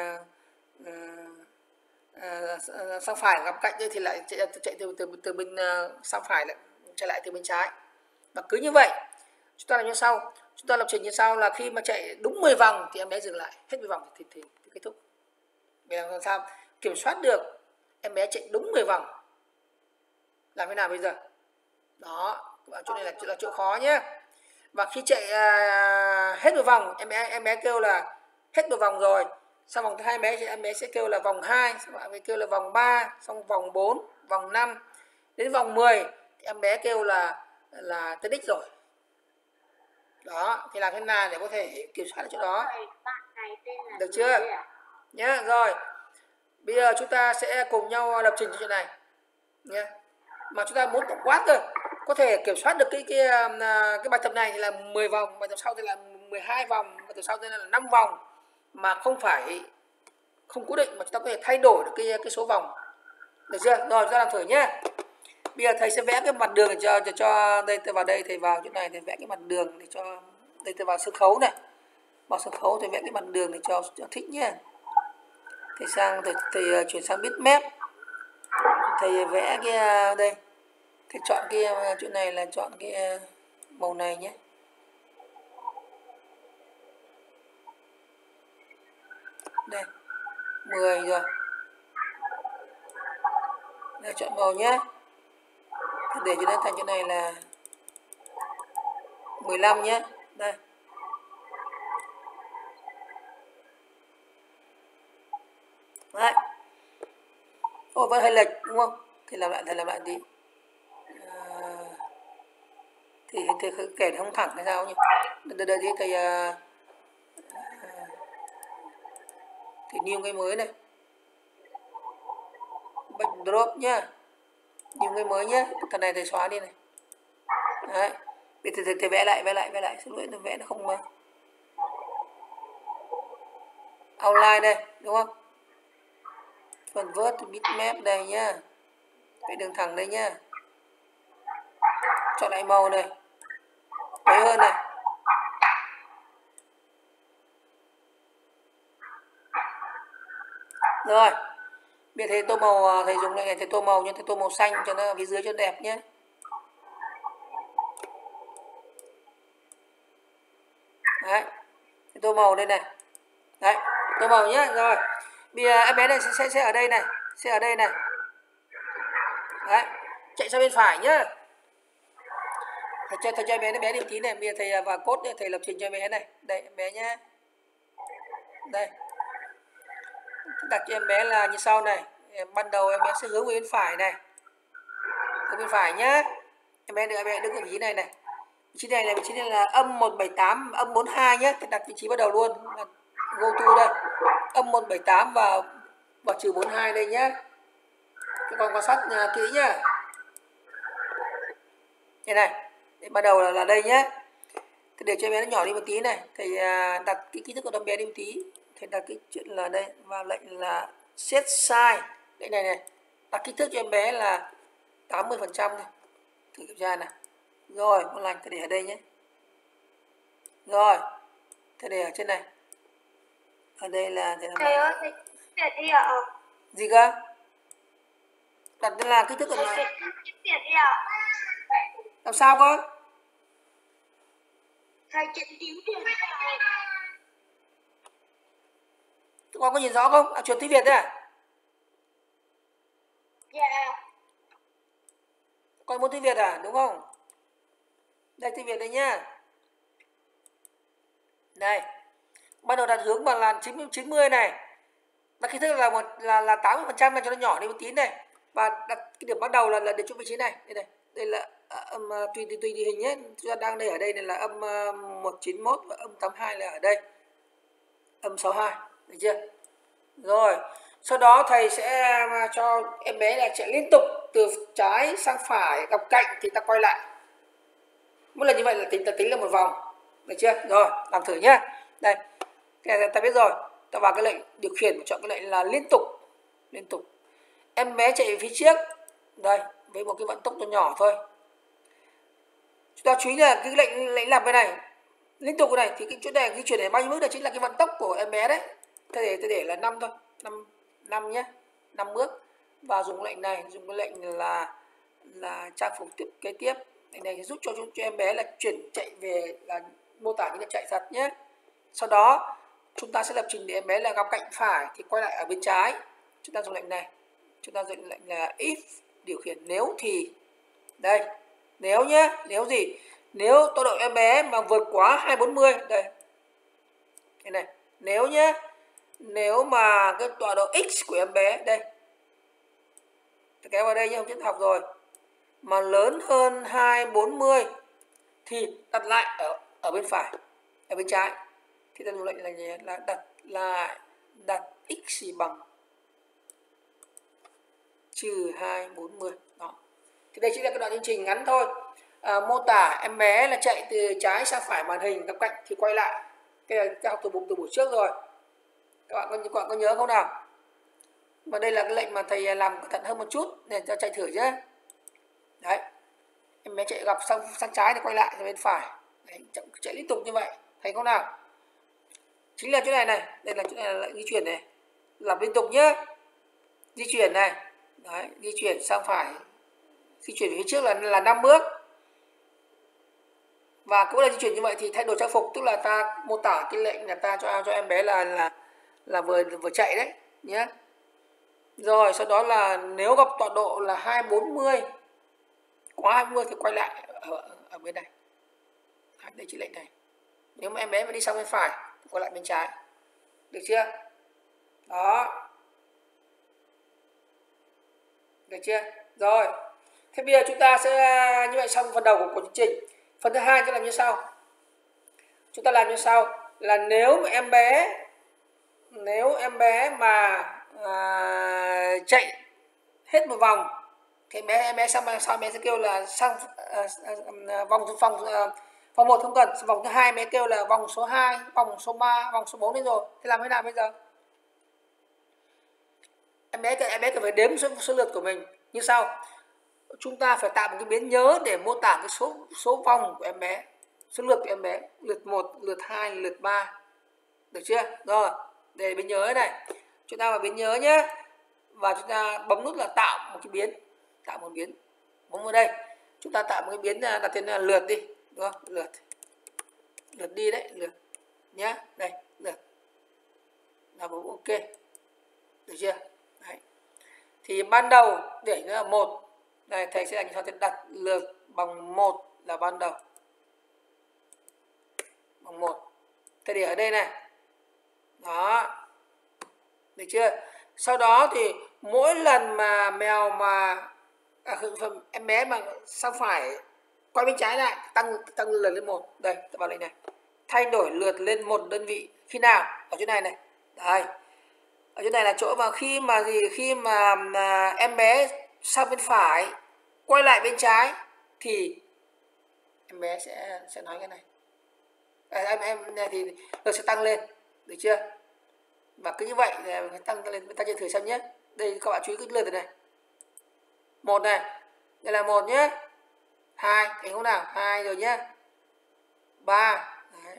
sang phải gặp cạnh thì lại chạy từ bên sang phải lại chạy lại từ bên trái. Và cứ như vậy chúng ta làm như sau, chúng ta lập trình như sau là khi mà chạy đúng 10 vòng thì em bé dừng lại, hết 10 vòng thì kết thúc. Vậy làm sao kiểm soát được em bé chạy đúng 10 vòng? Làm thế nào bây giờ? Đó, chỗ này là chỗ khó nhé. Và khi chạy hết 10 vòng, em bé kêu là hết 10 vòng rồi. Sau vòng thứ 2 em bé sẽ kêu là vòng 2, xong bạn kêu là vòng 3, xong vòng 4, vòng 5. Đến vòng 10 thì em bé kêu là tới đích rồi. Đó, thì làm thế nào để có thể kiểm soát được chỗ đó? Được chưa? Nhé, rồi. Bây giờ chúng ta sẽ cùng nhau lập trình cho chuyện này. Nhé. Mà chúng ta muốn tổng quát thôi. Có thể kiểm soát được cái bài tập này thì là 10 vòng, bài tập sau thì là 12 vòng, bài tập sau thì là 5 vòng. Mà không cố định mà chúng ta có thể thay đổi được cái số vòng. Được chưa? Rồi chúng ta làm thử nhé. Bây giờ thầy sẽ vẽ cái mặt đường để cho đây tôi vào đây, thầy vào chỗ này thầy vẽ cái mặt đường để cho đây tôi vào sân khấu này. bỏ sân khấu thầy vẽ cái mặt đường để cho thích nhé. Thầy chuyển sang bitmap. Thầy vẽ cái đây, thầy chọn cái chỗ này là chọn cái màu này nhé. Đây 10 rồi. Đây, chọn màu nhé. Để cho nó thành chỗ này là 15 nhé. Đây. Đấy. Ôi vẫn hơi lệch đúng không? Thì làm lại tí. Thì kể không thẳng hay sao nhỉ? Đợi tí thầy thì new cái mới này. Backdrop nhá. New cái mới nhá. Thằng này thầy xóa đi này. Đấy. Bây giờ thầy vẽ lại. Xin lỗi, vẽ nó không outline đây, đúng không? Convert to bitmap đây nhá. Vẽ đường thẳng đây nhá. Chọn lại màu này. Tối hơn này. Rồi. Bây giờ thầy tô màu, thầy dùng lại này, thầy tô màu nhưng thầy tô màu xanh cho nó phía dưới cho đẹp nhé. Đấy. Thầy tô màu đây này. Đấy, tô màu nhé. Rồi. Bây giờ em bé này sẽ ở đây này, sẽ ở đây này. Đấy. Chạy sang bên phải nhá. Thầy cho em bé nó bé đi một tí này. Bây giờ thầy vào code để thầy lập trình cho em bé này. Đây em bé nhá. Đây. Đặt cho em bé là như sau này. Ban đầu em bé sẽ hướng về bên phải này. Hướng bên phải nhá. Em bé đứng ở vị trí này này. Vị trí này là âm 178, âm 42 nhé. Thầy đặt vị trí bắt đầu luôn. Go to đây. Âm 178 và trừ 42 đây nhá. Các con quan sát kỹ nhá. Đây này. Ban đầu là đây nhé. Thì để cho em bé nó nhỏ đi một tí này. Thầy đặt cái kích thước của em bé đi một tí. Thầy đặt cái chuyện là đây. Và lệnh là set size. Đây này. Đặt kích thước cho em bé là 80% thôi. Thử kiểm tra nào. Rồi, ngon lành. Thầy để ở đây nhé. Rồi. Thầy để ở trên này. Ở đây là thầy ơi, thầy Việt đi ạ. Gì cơ? Đặt tên là kích thước của nó. Thầy Việt đi ạ. Làm sao cơ? Thầy chữ tiếng Việt đi ạ. Các con có nhìn rõ không? Chuyển tiếng Việt đấy à? Dạ. Con muốn tiếng Việt à? Đúng không? Đây tiếng Việt đây nhá. Đây. Bắt đầu đặt hướng vào làn 90 này. Đặt kích thước là 80% này cho nó nhỏ đi một tí này. Và đặt cái điểm bắt đầu là để chỗ vị trí này. Đây này. Đây là âm tùy địa hình nhé. Chúng ta đang đây ở đây là âm 191 và âm 82 là ở đây. Âm 62, được chưa? Rồi, sau đó thầy sẽ cho em bé là chạy liên tục từ trái sang phải, gặp cạnh thì ta quay lại. Mỗi lần như vậy là tính là một vòng, được chưa? Rồi, làm thử nhá. Đây, cái này ta biết rồi. Ta vào cái lệnh điều khiển, chọn cái lệnh là liên tục. Em bé chạy về phía trước, đây, với một cái vận tốc nhỏ thôi. Chúng ta chú ý là cái lệnh làm cái này liên tục cái này thì cái chỗ này di chuyển này bao nhiêu bước đây chính là cái vận tốc của em bé đấy. Tôi để là 5 thôi, 5 nhé, 5 bước. Và dùng lệnh này, dùng cái lệnh là trang phục kế tiếp. Lệnh này sẽ giúp cho em bé là chuyển chạy về, là mô tả như là chạy thật nhé. Sau đó chúng ta sẽ lập trình để em bé là gặp cạnh phải thì quay lại ở bên trái. Chúng ta dùng lệnh này, chúng ta dùng lệnh là if điều khiển nếu thì. Đây, nếu nhé, nếu gì? Nếu tọa độ em bé mà vượt quá 240, đây. Đây này, nếu nhé. Nếu mà cái tọa độ x của em bé đây. Tôi kéo vào đây nhé, hôm trước học rồi. Mà lớn hơn 240 thì đặt lại ở bên phải, ở bên trái. Thì ta dùng lệnh là đặt x bằng trừ 240. Đó. Thì đây chỉ là cái đoạn chương trình ngắn thôi. Mô tả em bé là chạy từ trái sang phải màn hình, gặp cạnh thì quay lại. Cái này ta học từ buổi trước rồi. Các bạn có nhớ không nào? Và đây là cái lệnh mà thầy làm cẩn thận hơn một chút để cho chạy thử nhé. Đấy. Em bé chạy gặp sang trái thì quay lại bên phải. Đấy, chạy liên tục như vậy. Thấy không nào? chính là chỗ này này, đây là chỗ này là di chuyển này, lặp liên tục nhé, di chuyển này, đấy, di chuyển sang phải, di chuyển phía trước là 5 bước, và cũng là di chuyển như vậy thì thay đổi trang phục, tức là ta mô tả cái lệnh là ta cho em bé là vừa chạy đấy nhé. Rồi sau đó là nếu gặp tọa độ là 240, quá 20 thì quay lại ở bên này, đây chỉ lệnh này. Nếu mà em bé mà đi sang bên phải quay lại bên trái, được chưa? Đó, được chưa? Rồi, thế bây giờ chúng ta sẽ như vậy xong phần đầu của chương trình. Phần thứ hai sẽ làm như sau. Chúng ta làm như sau là nếu em bé mà chạy hết một vòng thì em bé sau em bé sẽ kêu là sang vòng vòng 1 không cần, vòng thứ hai em bé kêu là vòng số 2, vòng số 3, vòng số 4 đến rồi. Thế làm thế nào bây giờ? Em bé cần phải đếm số lượt của mình như sau. Chúng ta phải tạo một cái biến nhớ để mô tả cái số vòng của em bé, số lượt của em bé, lượt 1, lượt 2, lượt 3. Được chưa? Rồi, để biến nhớ này. Chúng ta vào biến nhớ nhé. Và chúng ta bấm nút là tạo một cái biến, tạo một biến. Bấm vào đây. Chúng ta tạo một cái biến đặt tên là lượt đi, đúng không? Lượt đi đấy, lượt nhá. Đây, lượt. Là bấm OK. Được chưa? Đấy. Thì ban đầu để nó là 1. Đây thầy sẽ đặt lượt bằng 1 là ban đầu. Bằng 1. Thầy để ở đây này. Đó. Được chưa? Sau đó thì mỗi lần mà mèo mà em bé mà sang phải quay bên trái lại tăng lượt lên 1. Đây, ta vào đây này. Thay đổi lượt lên 1 đơn vị khi nào? Ở chỗ này này. Đây. Ở chỗ này là chỗ mà khi mà em bé sang bên phải quay lại bên trái thì em bé sẽ nói cái này. Em này thì lượt sẽ tăng lên, được chưa? Và cứ như vậy tăng lên, ta chơi thử xem nhé. Đây các bạn chú ý cái lượt này. 1 này, đây là 1 nhé. 2, thấy không nào? 2 rồi nhé. 3, đấy.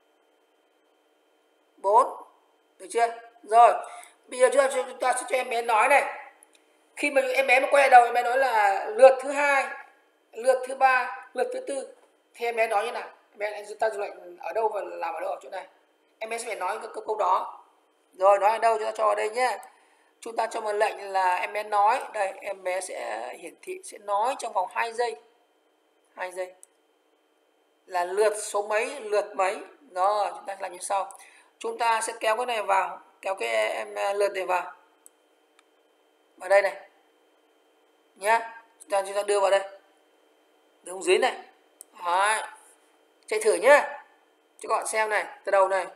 4, được chưa? Rồi, bây giờ chúng ta sẽ cho em bé nói này. Khi mà em bé mà quay lại đầu, em bé nói là lượt thứ 2, lượt thứ 3, lượt thứ 4 thì em bé nói như nào? Em bé ta dùng lệnh ở đâu và làm ở đâu ở chỗ này? Em bé sẽ phải nói cái câu đó. Rồi nói ở đâu chúng ta cho ở đây nhé. Chúng ta cho một lệnh là em bé nói. Đây, em bé sẽ hiển thị, sẽ nói trong vòng 2 giây. 2 giây. Là lượt số mấy, lượt mấy. Đó, chúng ta làm như sau. Chúng ta sẽ kéo cái này vào, kéo cái lượt này vào. Vào đây này. Nhá. Chúng ta đưa vào đây. Đưa xuống dưới này. Đấy. Chạy thử nhá. Cho các bạn xem này, từ đầu này.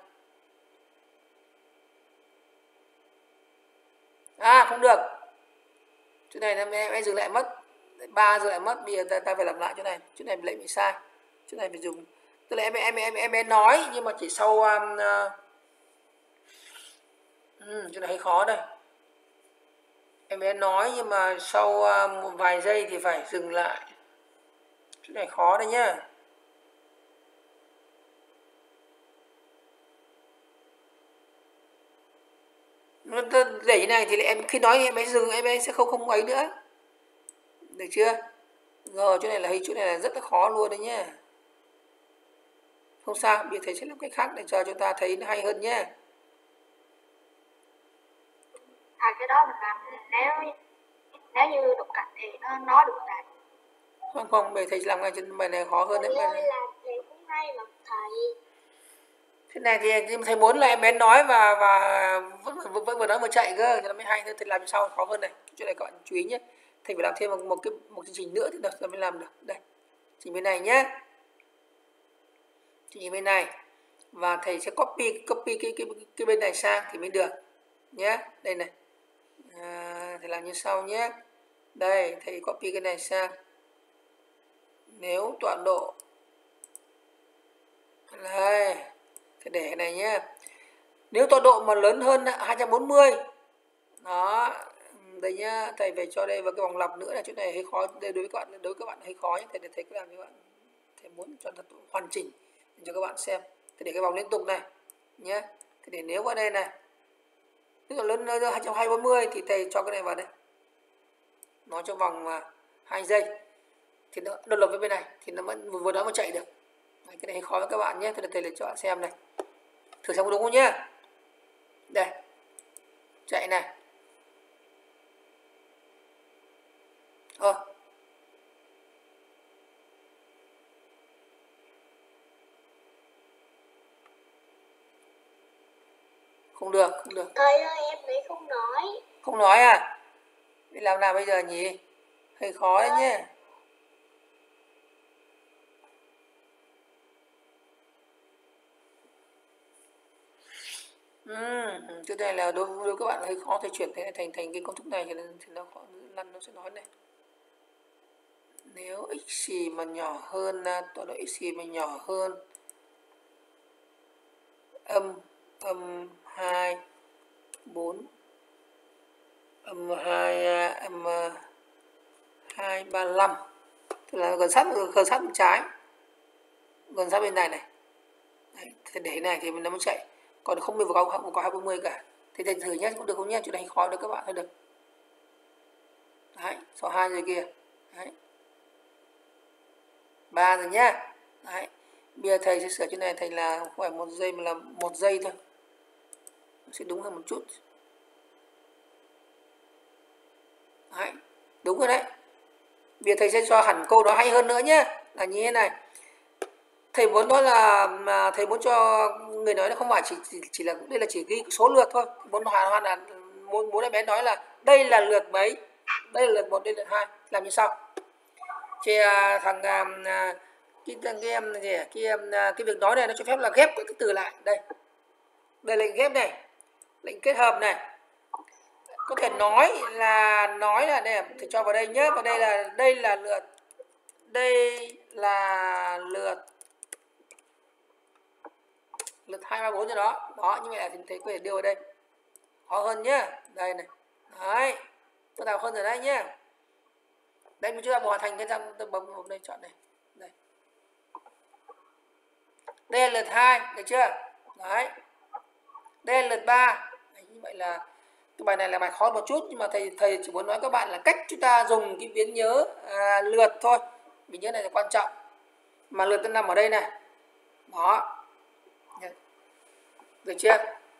Không được. Chỗ này em dừng lại mất. 3 dừng lại mất, bây giờ ta phải làm lại chỗ này. Chỗ này lệnh bị sai. Chỗ này phải dùng. Tức là em bé nói nhưng mà chỉ sau chỗ này hơi khó đây. Em bé nói nhưng mà sau một vài giây thì phải dừng lại. Chỗ này khó đây nhá. Để như này thì em khi nói em bé dừng, em bé sẽ không ấy nữa. Được chưa? Rồi chỗ này là rất là khó luôn đấy nhá. Không sao, bây giờ thầy sẽ làm cách khác để cho chúng ta thấy nó hay hơn nhé. Cái đó mình làm nếu như đục cạnh thì nó nói được lại. Không, thầy làm ngay trên bài này khó hơn đấy. Làm thì cũng hay mà thầy. Thế này thì thầy muốn là em bé nói và vẫn vừa nói vừa chạy cơ, thì nó mới hay. Thầy làm sau khó hơn này. Chỗ này các bạn chú ý nhé. Thầy phải làm thêm một chương trình nữa thì được mới làm được. Đây, trình bên này nhé. Trình bên này và thầy sẽ copy cái bên này sang thì mới được nhé. Đây này. Thầy làm như sau nhé. Đây, thầy copy cái này sang. Nếu tọa độ đây, thầy để cái này nhé. Nếu tọa độ mà lớn hơn 240 đó, đây nhá, thầy phải cho đây vào cái vòng lặp nữa là chỗ này hơi khó. Đây đối với các bạn hơi khó nhé. Thầy thấy cái làm như bạn thầy muốn cho thật hoàn chỉnh để cho các bạn xem. Thầy để cái vòng liên tục này nhé. Thì để nếu vào đây này, tức là lớn 240 thì thầy cho cái này vào đây, nó trong vòng 2 giây thì nó đột lập với bên này thì nó vẫn vừa đó mà chạy được. Đấy, cái này khó với các bạn nhé. Thầy để cho bạn xem này, thử xem có đúng không nhá. Đây, chạy này. Không được. Thầy ơi, em bị không nói. Không nói à? Đi làm nào bây giờ nhỉ? Hơi khó đấy nhé. Cái này là đối với các bạn hơi khó, thầy chuyển thế này thành cái công thức này thì nó khó, lăn nó sẽ nói này. Nếu x xì mà nhỏ hơn, tọa độ x xì mà nhỏ hơn âm 2 4 âm 235, tức là gần sát bên trái, gần sát bên này này. Đấy, thì để này thì nó mới chạy, còn không bị vào có 240 cả. Thì thầy thử nhé, cũng được không nhé, chỗ này khó được các bạn thấy được. Đấy, số 2 rồi kia. Đấy. 3 rồi nhá. Đấy. Bây giờ thầy sẽ sửa chỗ này thành là không phải 1 giây mà là 1 giây thôi. Nó sẽ đúng hơn một chút. Đấy, đúng rồi đấy. Bây giờ thầy sẽ cho hẳn câu đó hay hơn nữa nhé. Là như thế này. Thầy muốn nói là thầy muốn cho người nói là không phải chỉ là đây là chỉ ghi số lượt thôi. Muốn hoàn là muốn em bé nói là đây là lượt mấy, đây là lượt 1, đây là lượt 2. Làm như sau. Thì cái việc nói này nó cho phép là ghép các cái từ lại. Đây lệnh ghép này, lệnh kết hợp này. Có thể nói là đây, thì cho vào đây nhé. Và đây là lượt, đây là lượt 2, 3, 4 cho đó. Đó, như vậy là thầy có thể đưa vào đây. Khó hơn nhá. Đây này. Đấy. Tôi tạo hơn rồi đấy nhá. Đây mình chúng ta hoàn thành cái răng, tôi bấm vào đây, chọn này. Đây. Đây là lượt 2, được chưa? Đấy. Đây là lượt 3. Đấy, như vậy là cái bài này là bài khó một chút, nhưng mà thầy chỉ muốn nói các bạn là cách chúng ta dùng cái biến nhớ lượt thôi. Biến nhớ này là quan trọng. Mà lượt nó nằm ở đây này. Đó. Được chưa?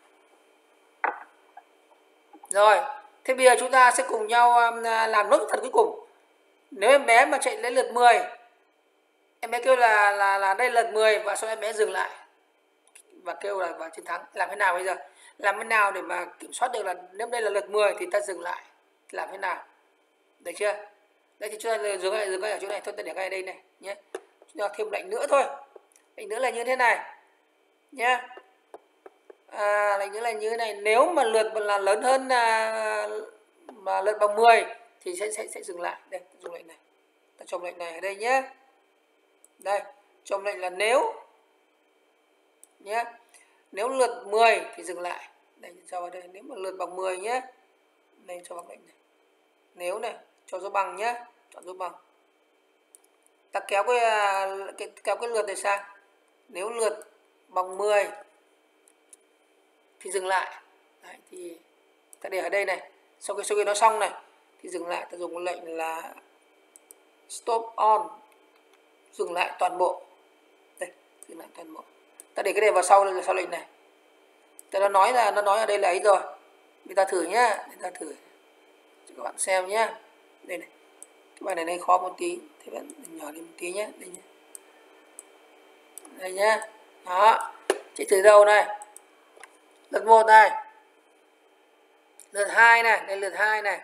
Rồi, thế bây giờ chúng ta sẽ cùng nhau làm nốt phần cuối cùng. Nếu em bé mà chạy đến lượt 10, em bé kêu là đây lượt 10 và sau em bé dừng lại và kêu là và chiến thắng. Làm thế nào bây giờ? Làm thế nào để mà kiểm soát được là nếu đây là lượt 10 thì ta dừng lại? Làm thế nào? Được chưa? Đây thì chúng ta dừng lại ở chỗ này thôi, ta để ngay đây này nhé. Chúng ta thêm lệnh nữa thôi. Lệnh nữa là như thế này nhé. Lệnh nữa là như thế này, nếu mà lượt là lớn hơn mà lượt bằng 10 thì sẽ dừng lại. Đây, dùng lệnh này. Ta chồng lệnh này ở đây nhé. Đây, chồng lệnh là nếu nhé. Nếu lượt 10 thì dừng lại. Đây cho vào đây, nếu mà lượt bằng 10 nhé. Đây cho vào lệnh này. Nếu này, cho dấu bằng nhé, chọn dấu bằng. Ta kéo cái lượt này sang. Nếu lượt bằng 10 thì dừng lại. Đấy, thì ta để ở đây này. Sau khi nó xong này thì dừng lại, ta dùng lệnh là stop on, dừng lại toàn bộ. Đây, dừng lại toàn bộ. Ta để cái này vào sau lệnh này. Nó nói ở đây là ấy rồi. Người ta thử nhá, người ta thử cho các bạn xem nhá. Đây này. Cái bài này khó một tí, thế bạn nhỏ đi một tí nhé. Đây nhé. Đây nhá. Đó. Chị thử đầu này. Lượt 1 này. Lượt 2 này, đây lượt 2 này.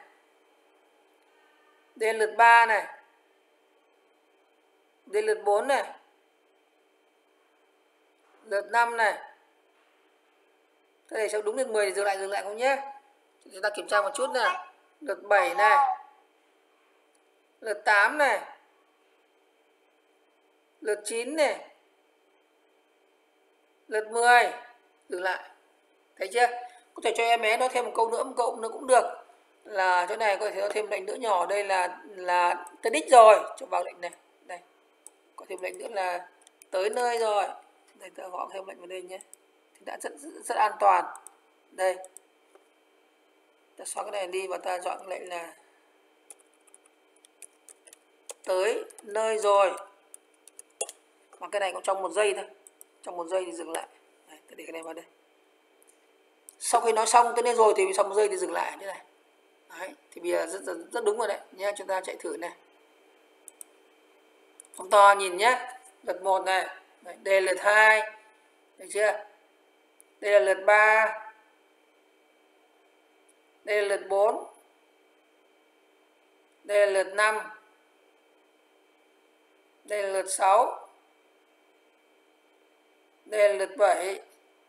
Đây lượt 3 này. Đây lượt 4 này. Lượt 5 này. Thế để cho đúng lượt 10 thì dừng lại không nhé. Chúng ta kiểm tra một chút này. Lượt 7 này. Lượt 8 này. Lượt 9 này. Lượt 10 dừng lại. Thấy chưa? Có thể cho em bé nó thêm một câu nữa cũng được. Là chỗ này có thể nó thêm lệnh nữa nhỏ, đây là tới đích rồi, cho vào lệnh này. Đây. Có thêm lệnh nữa là tới nơi rồi. Đây ta gõ thêm lệnh vào đây nhé. thì đã rất an toàn. Đây, ta xóa cái này đi và ta chọn lệnh là tới nơi rồi. Mà cái này cũng trong 1 giây thôi, trong 1 giây thì dừng lại. Đấy, để cái này vào đây. Sau khi nói xong tới nơi rồi thì sau 1 giây thì dừng lại như này. Đấy, thì bây giờ rất đúng rồi đấy nhé. Chúng ta chạy thử này. Phóng to nhìn nhé. Lượt 1 này. Đấy, đây là lượt 2. Được chưa? Đây là lượt 3. Đây là lượt 4. Đây là lượt 5. Đây là lượt 6. Đây là lượt 7.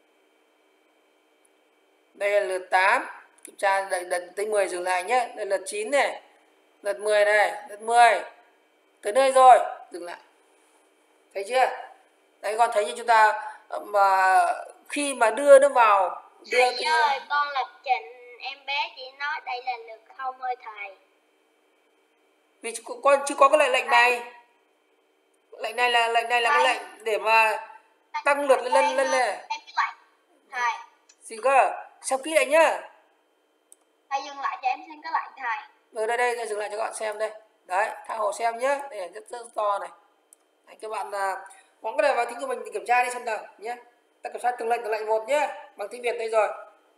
Đây là lượt 8. Kiểm tra đợi tới 10 dừng lại nhé. Đây là lượt 9 này. Lượt 10 này. Lượt 10. Tới nơi rồi. Dừng lại. Thấy chưa? Đấy, con thấy như chúng ta mà khi mà đưa nó vào. Thầy ơi, con lập trình em bé chỉ nói đây là lượt 0 ơi thầy. Vì con chưa có cái lệnh này. Lệnh này là cái lệnh để mà tăng lượt lên này. Em biết lại. Thầy. Gì cơ? Xem kỹ lại nhá. Thầy dừng lại cho em xem cái lệnh thầy. Đây dừng lại cho các bạn xem đây. Đấy, tha hồ xem nhé. Đây là rất to này. Đấy, các bạn bóng cái này vào tiếng của mình kiểm tra đi xem nào nhé. Ta kiểm tra từng lệnh một nhé. Bằng tiếng Việt đây rồi.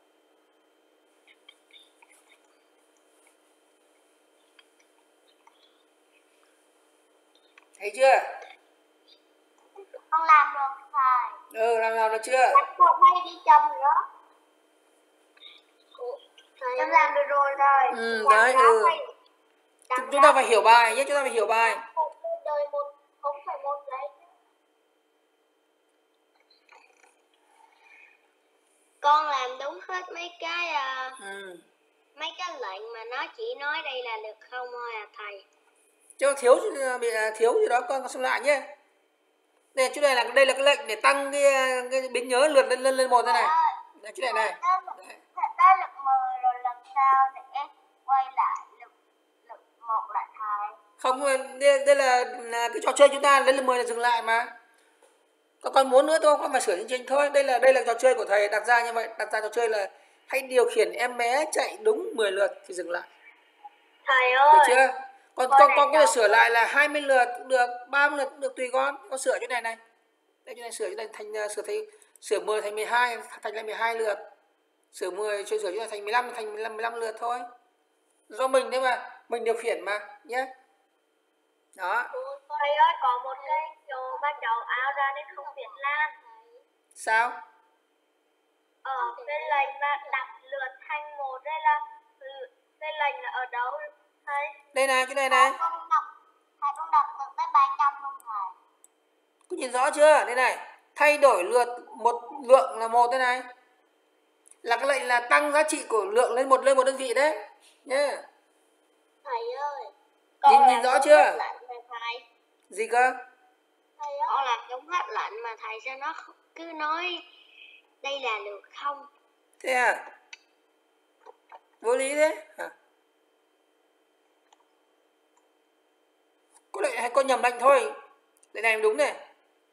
Thấy chưa? Con làm được thầy. Làm được chưa? Một hay đi chồng nữa. Em làm được rồi rồi. Đấy, Chúng ta phải hiểu bài nhé, chúng ta phải hiểu bài. Đời 1,1 giây. Con làm đúng hết mấy cái mấy cái lệnh mà nó chỉ nói đây là lượt 0 thôi à thầy. Chứ bị thiếu gì đó con xem lại nhé. Đây chỗ này là cái lệnh để tăng cái biến nhớ lượt lên 1 thế này. Đây chỗ này. Tới lượt 10 rồi lần sau thì em quay lại lượt 1 lại thầy. Không, đây là cái trò chơi chúng ta đến lượt 10 là dừng lại mà. Con muốn nữa thôi, con phải sửa chương trình thôi. Đây là trò chơi của thầy đặt ra như vậy. Đặt ra trò chơi là hãy điều khiển em bé chạy đúng 10 lượt thì dừng lại. Thầy ơi. Được chưa? Con có thể sửa lại là 20 lượt cũng được, 30 lượt cũng được, tùy con. Con sửa chỗ này này. Đây chỗ này sửa chỗ này sửa 10 thành 12 thành là 12 lượt. Sửa 10 sửa chỗ này thành 15 thành 15 lượt thôi. Do mình đấy mà, mình điều khiển mà nhé. Đó. Thầy ơi, có một cái chỗ bắt đầu áo ra nên không biết làm. Sao? Cái lệnh mà đặt lượt thành 1 đây là cái lệnh là ở đâu thầy? Đây này, cái này này. Thầy cũng đọc được tới 300 luôn thầy. Có nhìn rõ chưa? Đây này, thay đổi lượt một lượng là 1 đây này. Là cái lệnh là tăng giá trị của lượng lên một đơn vị đấy. Nhé. Thầy ơi. Nhìn rõ chưa? Gì cơ? Con làm đúng hết lệnh mà thầy sao nó cứ nói đây là lượt 0. Thế à? Vô lý thế hả? Có lệnh hay con nhầm lệnh thôi. Lệnh này đúng này.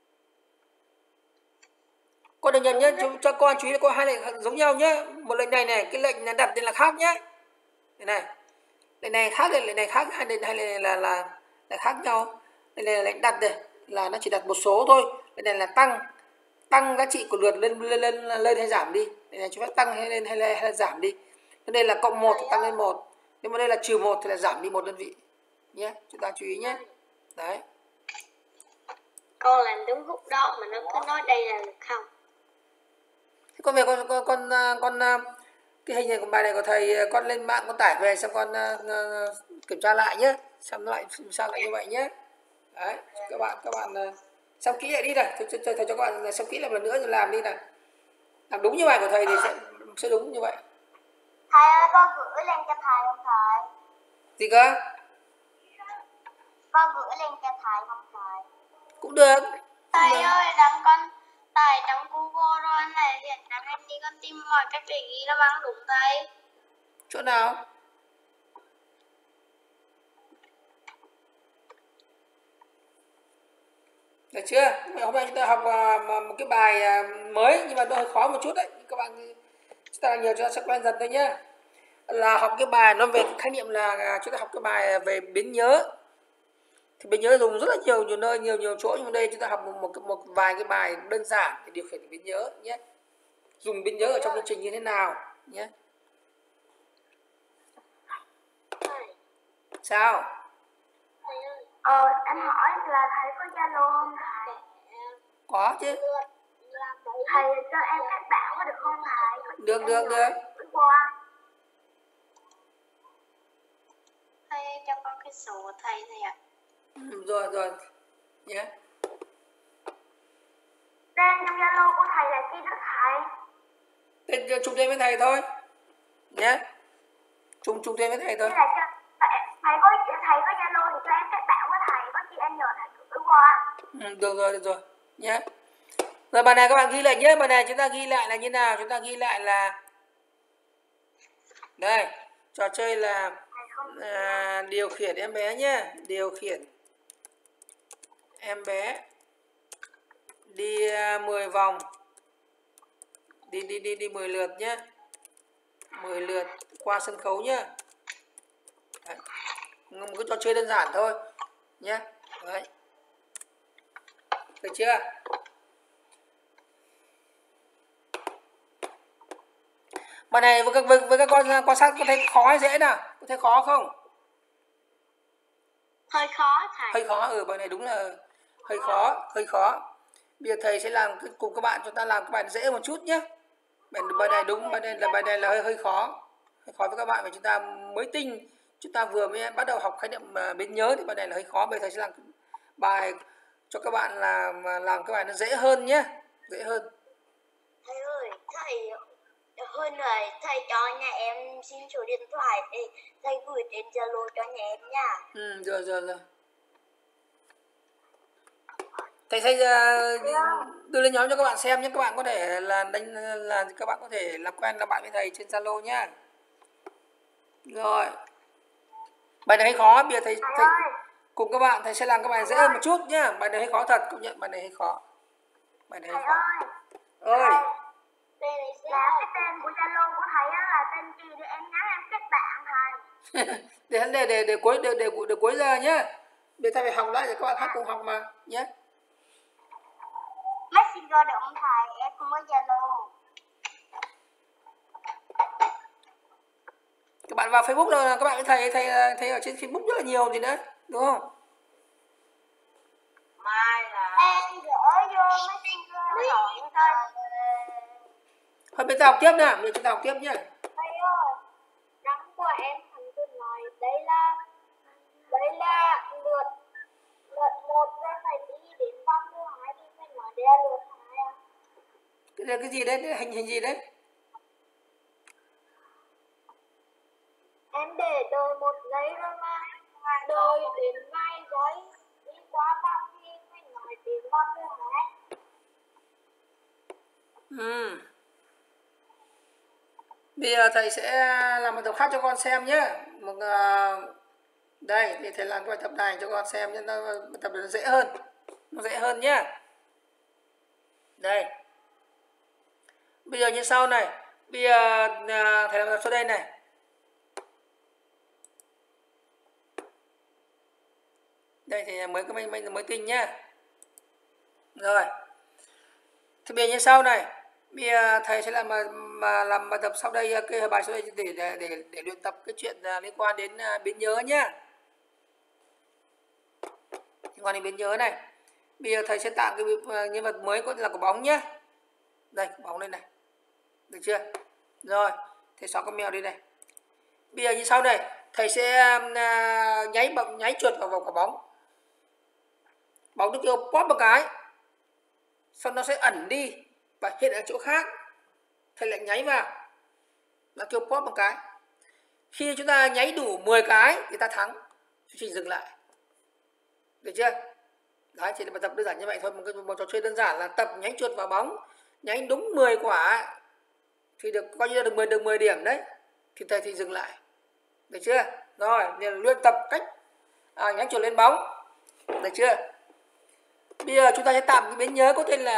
Con đừng nhận nhé, cho con chú ý là có 2 lệnh giống nhau nhé. Một lệnh này này, cái lệnh là đặt tên là khác nhé. Đây này. Lệnh này khác, lệnh này khác, hai lệnh này là khác nhau. Đây là lệnh đặt đây, là nó chỉ đặt một số thôi. Đây này là tăng giá trị của lượt lên hay giảm đi. Đây này cho phép tăng hay lên hay là giảm đi. Đây là cộng 1 thì tăng lên 1. Nhưng mà đây là trừ 1 thì là giảm đi 1 đơn vị. Nhé, chúng ta chú ý nhé. Đấy. Con làm đúng lúc đó mà nó cứ nói đây là lượt 0. Thế con về con cái hình này của bài này của thầy con lên mạng con tải về xong con kiểm tra lại nhé, xem lại sao lại như vậy nhé. Đấy, các bạn xem kỹ lại đi này, thầy cho các bạn xem kỹ lại một nữa rồi làm đi này, làm đúng như bài của thầy thì sẽ đúng như vậy. Thầy ơi, con gửi lên cho thầy không thầy? Gì cơ? Con gửi lên cho thầy không thầy? Cũng được. Thầy ơi, đừng con tải trong Google rồi này, Việt Nam em đi con tìm mọi cách để ghi nó bằng đúng thầy. Chỗ nào? Được chưa? Hôm nay chúng ta học một cái bài mới nhưng mà nó hơi khó một chút đấy. Các bạn chúng ta nhiều cho sẽ quen dần thôi nhé. Là học cái bài nó về cái khái niệm là chúng ta học cái bài về biến nhớ. Thì biến nhớ dùng rất là nhiều nơi, nhiều chỗ, nhưng mà đây chúng ta học một vài cái bài đơn giản để điều khiển biến nhớ nhé. Dùng biến nhớ ở trong chương trình như thế nào nhé. Sao? Anh hỏi là thầy có Zalo không thầy? Có chứ. Thầy cho em kết bạn có được không thầy? Được. Thầy cho con cái số của thầy ạ. Rồi nhé. Tên trong Zalo của thầy là chi đó thầy? Tên chung tên với thầy thôi nhé. Chung tên với thầy thôi. Thầy có Zalo thì cho em kết bạn với thầy, có chi em nhờ thầy gửi qua. Được rồi nhé. Rồi bài này các bạn ghi lại nhé. Bài này chúng ta ghi lại là như nào? Chúng ta ghi lại là đây, trò chơi là điều khiển em bé nhé. Điều khiển em bé đi 10 vòng, đi 10 lượt nhé, 10 lượt qua sân khấu nhé. Đấy. Một cái trò chơi đơn giản thôi nhé. Đấy. Được chưa? Bài này với các con quan sát có thấy khó hay dễ nào? Có thấy khó không? Hơi khó thầy. Hơi khó, bài này đúng là hơi khó. Bây giờ thầy sẽ làm cùng các bạn, chúng ta làm các bạn dễ một chút nhé. Bài này đúng, bài này là hơi khó. Hơi khó với các bạn, vì chúng ta mới tinh, chúng ta vừa mới bắt đầu học khái niệm biến nhớ thì bài này là hơi khó. Bây giờ thầy sẽ làm bài cho các bạn làm cái bài nó dễ hơn nhé, dễ hơn. Thầy ơi, thầy hơn rồi, thầy cho nhà em xin số điện thoại để thầy gửi đến Zalo cho nhà em nha. Rồi. Thầy sẽ đưa lên nhóm cho các bạn xem nhé. Các bạn có thể là các bạn có thể làm quen làm bạn với thầy trên Zalo nhá. Rồi. Bài này hơi khó, bây giờ thầy cùng các bạn thầy sẽ làm các bài dễ hơn một chút nhá. Bài này hơi khó thật, công nhận bài này hơi khó. Bài này hơi khó. Ơi. Là cái tên của Zalo của thầy á là tên gì để em nhắn em kết bạn thầy. để cuối giờ nhá. Để thầy phải học lại để các bạn khác cùng học mà nhé. Messenger được không thầy? Em không có Zalo. Các bạn vào Facebook rồi là các bạn với thầy ở trên Facebook rất là nhiều gì nữa, đúng không? Mai là em gửi vô Messenger hỏi thầy. Thôi bây giờ học tiếp nè, bây giờ chúng ta học tiếp nhá. Thầy ơi, đám của em thằng Tuấn nói đấy là lượt 1 rồi phải đi đến vòng thứ 2 thì phải nói đây là lượt 2 à? Cái gì đấy, hình gì đấy? Em để đợi 1 giây rồi mà. Đợi đến vài giây đi qua vòng thì phải nói đến vòng thứ 2. Bây giờ thầy sẽ làm một tập khác cho con xem nhé. Đây, để thầy làm cái bài tập này cho con xem nhé, bài tập nó dễ hơn nhé. Đây. Bây giờ như sau này, bây giờ thầy làm tập sau đây này. Đây thì mới tinh nhá. Rồi. Thì bây giờ như sau này, bây giờ thầy sẽ làm bài tập sau đây, cái bài sau đây để luyện tập cái chuyện liên quan đến biến nhớ nhá. Liên quan đến biến nhớ này. Bây giờ thầy sẽ tạo cái nhân vật mới có là quả bóng nhá. Đây, quả bóng đây này. Được chưa? Rồi, thầy xóa con mèo đi này. Bây giờ như sau này, thầy sẽ nháy chuột vào quả bóng. Bóng nó kêu pop một cái. Xong nó sẽ ẩn đi và hiện ở chỗ khác. Thầy lại nháy vào. Nó kêu pop một cái. Khi chúng ta nháy đủ 10 cái thì ta thắng. Chương trình dừng lại. Được chưa? Đấy, chỉ là bài tập đơn giản như vậy thôi. Một trò chơi đơn giản là tập nháy chuột vào bóng. Nháy đúng 10 quả thì coi như là được 10 điểm đấy. Thì thầy thì dừng lại. Được chưa? Rồi, luyện tập cách nháy chuột lên bóng. Được chưa? Bây giờ chúng ta sẽ tạo cái biến nhớ có tên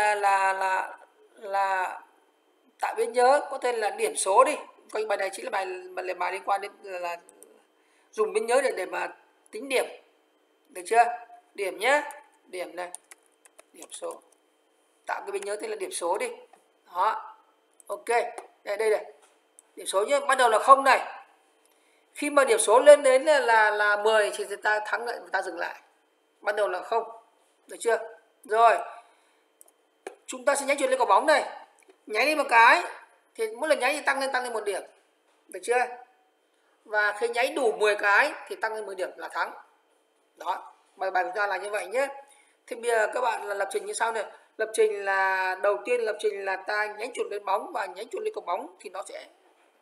là tạo biến nhớ có tên là điểm số đi. Coi bài này chính là bài liên quan đến là dùng biến nhớ để mà tính điểm. Được chưa? Điểm nhé. Điểm này. Điểm số. Tạo cái biến nhớ tên là điểm số đi. Đó. Ok. Đây này. Điểm số nhé. Bắt đầu là 0 này. Khi mà điểm số lên đến là 10 thì ta thắng lại, ta dừng lại. Ban đầu là 0. Được chưa? Rồi. Chúng ta sẽ nháy chuyển lên quả bóng này. Nháy đi một cái thì mỗi lần nháy thì tăng lên 1 điểm. Được chưa? Và khi nháy đủ 10 cái thì tăng lên 10 điểm là thắng. Đó, bài của ta là như vậy nhé. Thì bây giờ các bạn là lập trình như sau này. Lập trình là đầu tiên lập trình là ta nháy chuột lên bóng và nháy chuột lên quả bóng thì nó sẽ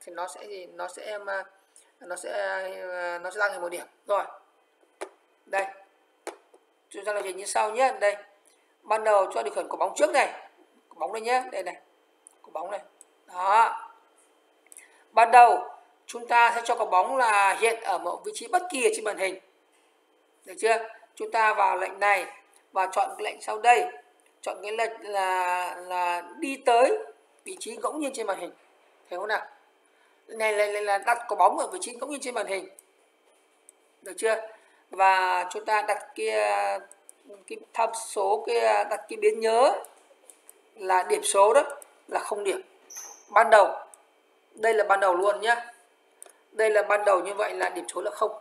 tăng lên 1 điểm. Rồi. Đây. Chúng ta lập trình như sau nhé. Đây. Ban đầu cho điều khiển quả bóng trước này. Quả bóng đây nhé. Đây này. Quả bóng này. Đó. Ban đầu chúng ta sẽ cho quả bóng là hiện ở một vị trí bất kỳ ở trên màn hình. Được chưa? Chúng ta vào lệnh này và chọn cái lệnh sau đây. Chọn cái lệnh là đi tới vị trí ngẫu nhiên trên màn hình. Thấy không nào? Này là đặt quả bóng ở vị trí ngẫu nhiên trên màn hình. Được chưa? Và chúng ta đặt cái tham số đặt cái biến nhớ là điểm số đó là 0 điểm. Ban đầu. Đây là ban đầu luôn nhé. Đây là ban đầu, như vậy là điểm số là 0.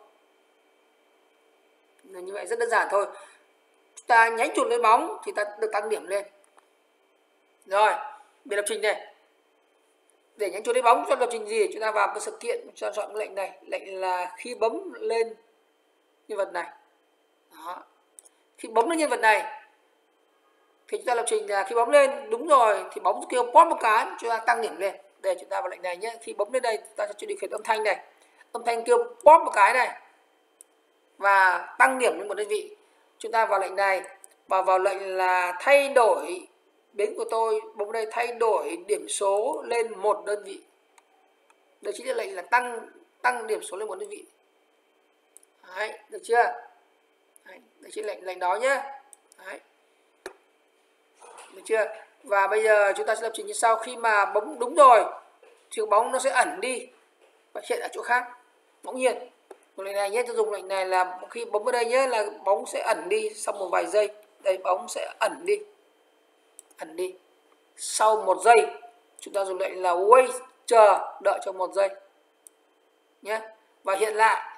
Như vậy rất đơn giản thôi. Chúng ta nháy chuột lên bóng thì ta được tăng điểm lên. Rồi, biệt lập trình này. Để nháy chuột lên bóng cho lập trình gì? Chúng ta vào cái sự kiện, cho chọn cái lệnh này. Lệnh là khi bấm lên nhân vật này. Đó. Khi bấm lên nhân vật này thì chúng ta lập trình là khi bấm lên, đúng rồi, thì bóng kêu pop một cái, chúng ta tăng điểm lên. Để chúng ta vào lệnh này nhé. Khi bấm lên đây, ta sẽ cho điều khiển âm thanh này. Âm thanh kêu pop một cái này và tăng điểm lên một đơn vị. Chúng ta vào lệnh này và vào lệnh là thay đổi biến của tôi, bấm đây thay đổi điểm số lên 1 đơn vị. Đây chính là lệnh là tăng điểm số lên 1 đơn vị. Đấy, được chưa? Đấy, đây chính là lệnh đó nhé. Đấy. Được chưa? Và bây giờ chúng ta sẽ lập trình như sau. Khi mà bấm đúng rồi thì bóng nó sẽ ẩn đi và hiện ở chỗ khác ngẫu nhiên. Lệnh này nhé, tôi dùng lệnh này là khi bấm vào đây nhé là bóng sẽ ẩn đi sau một vài giây. Đây, bóng sẽ ẩn đi sau 1 giây. Chúng ta dùng lệnh là wait, chờ, đợi trong 1 giây nhé. Và hiện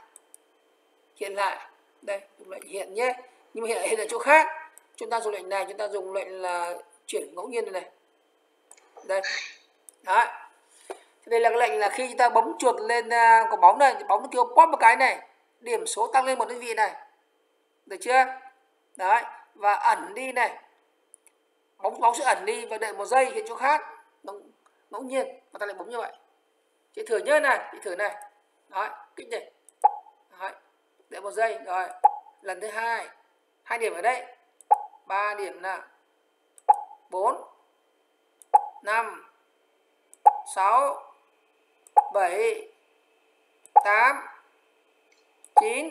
lại đây, dùng lệnh hiện nhé, nhưng mà hiện ở chỗ khác. Chúng ta dùng lệnh này, chúng ta dùng lệnh là chuyển ngẫu nhiên này. Đây. Đấy. Đây là cái lệnh là khi chúng ta bấm chuột lên quả bóng này, bóng nó kêu pop một cái này, điểm số tăng lên 1 đơn vị này. Được chưa? Đấy, và ẩn đi này. Bóng sẽ ẩn đi và đợi 1 giây hiện chỗ khác, ngẫu nhiên, và ta lại bấm như vậy. Chị thử nhớ này, chị thử này. Đấy, kích này. Đấy, đợi 1 giây rồi. Lần thứ 2. 2 điểm ở đây. 3 điểm nào. 4 5 6 7 8 9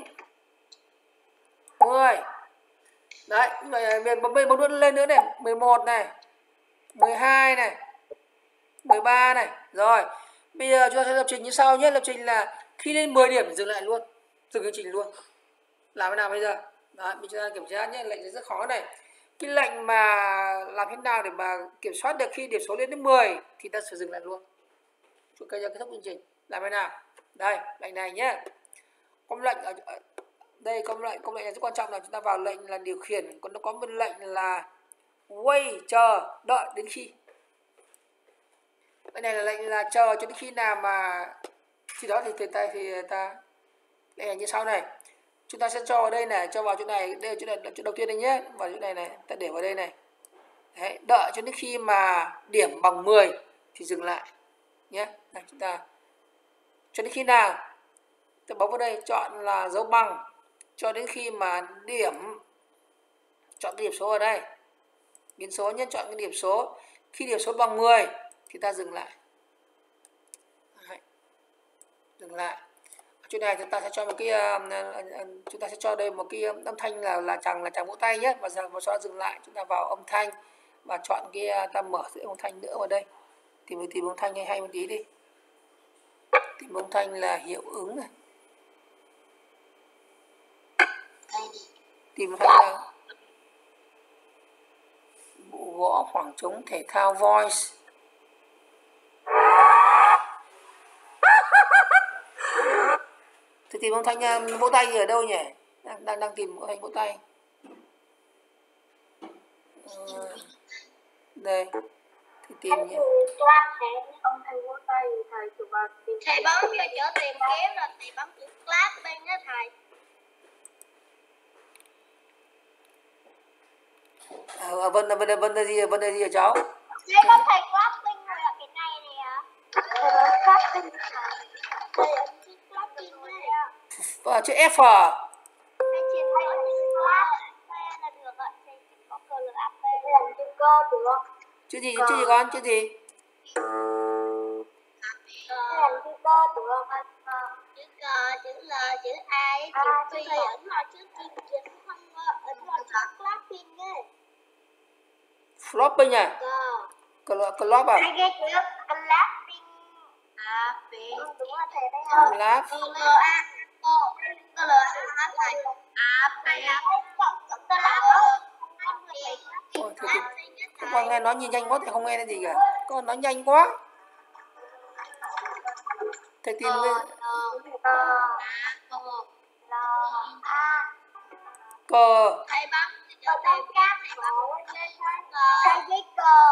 10. Đấy, bấm luôn lên nữa này, 11 này, 12 này, 13 này. Rồi, bây giờ chúng ta sẽ lập trình như sau nhé. Lập trình là khi lên 10 điểm dừng lại luôn, dừng chương trình luôn. Làm thế nào bây giờ? Đấy, mình chúng ta kiểm tra nhé, lệnh rất khó này. Cái lệnh mà làm thế nào để mà kiểm soát được khi điểm số lên đến 10 thì ta sẽ dừng lại luôn. Chúng ta kết thúc chương trình. Làm thế nào? Đây, lệnh này nhé. Công lệnh ở đây, công lệnh này rất quan trọng là chúng ta vào lệnh là điều khiển, còn nó có một lệnh là wait, chờ, đợi đến khi. Cái này là lệnh là chờ cho đến khi nào mà khi đó thì ta lệnh này như sau này. Chúng ta sẽ cho vào đây này, cho vào chỗ này, đây là chỗ đầu tiên đây nhé, vào chỗ này này, ta để vào đây này. Đấy, đợi cho đến khi mà điểm bằng 10 thì dừng lại nhé. Này, chúng ta cho đến khi nào? Ta bấm vào đây, chọn là dấu bằng cho đến khi mà chọn cái điểm số ở đây. Biến số nhé, chọn cái điểm số. Khi điểm số bằng 10 thì ta dừng lại. Đấy, dừng lại. Chỗ này chúng ta sẽ cho một cái chúng ta sẽ cho đây một cái âm thanh là chàng vỗ tay nhé, và sau đó dừng lại, chúng ta vào âm thanh và chọn cái ta mở thêm âm thanh nữa vào đây. Tìm âm thanh hay một tí đi. Tìm âm thanh là hiệu ứng này. Tìm âm thanh là bộ gõ khoảng trống thể thao voice. Thì tìm âm thanh vỗ tay ở đâu nhỉ? Đang tìm âm thanh vỗ tay. Đây. Thì tìm nhé. Âm thanh vỗ tay thầy chụp vào tìm. Thầy bấm vô chỗ tìm kiếm là thầy bấm chữ clapping á thầy. Vấn đề gì hả cháu? Thầy bấm thầy clapping rồi là cái này nè ạ. Thầy bấm clapping. Thầy ấn chữ clapping đây. Chữ F à? Thầy chuyển có chữ clap là được ạ. Thầy có cờ lực áp đây. Thầy làm chữ cơ được không? Chữ gì con? Chữ gì? Thầy làm chữ cơ được không? Chữ cờ, chữ L, chữ A, chữ P ấn vào chữ kim chính không ấn vào chữ clapping ấy. Flopping à? Clap à? Hai cái chữ clapping. À, P. Đúng là thầy đây hả? Clap. L-A. L-A thầy. A, P. Ôi, thì con nghe nói như nhanh quá thì không nghe thấy gì cả. Con nói nhanh quá. Thầy tìm cái cờ. Thầy bấm cho thầy cát, thầy bấm thầy cái cờ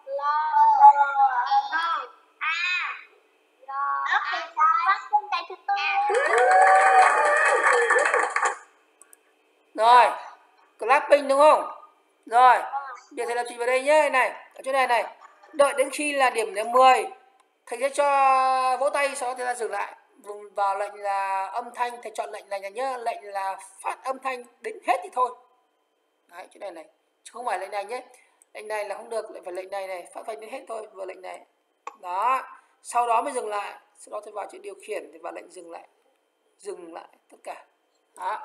Rồi, clapping đúng không? Rồi, bây giờ thầy làm gì vào đây nhé, này, ở chỗ này này. Đợi đến khi là điểm là 10, thầy sẽ cho vỗ tay, sau đó thầy ta dừng lại. Vùng vào lệnh là âm thanh, thầy chọn lệnh này nhớ, lệnh là phát âm thanh đến hết thì thôi. Đấy, chỗ này này, chứ không phải lệnh này nhé. Lệnh này là không được, lại phải lệnh này này, phát thanh đến hết thôi, vừa lệnh này. Đó, sau đó mới dừng lại, sau đó thầy vào chữ điều khiển thì vào lệnh dừng lại tất cả. Đó.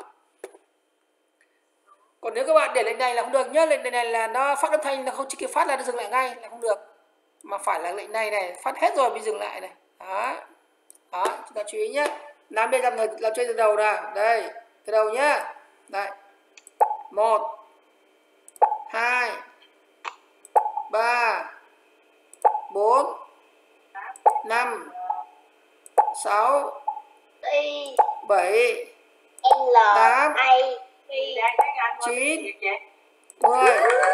Còn nếu các bạn để lệnh này là không được nhớ, lệnh này là nó phát âm thanh, nó không chỉ kịp phát là nó dừng lại ngay là không được, mà phải là lệnh này phát hết rồi mới dừng lại này. Đó, chúng ta chú ý nhé. Làm bây giờ làm chơi từ đầu nào, đây từ đầu nhá. Đây, 1 2 3 4 5 6 7 8 9 10.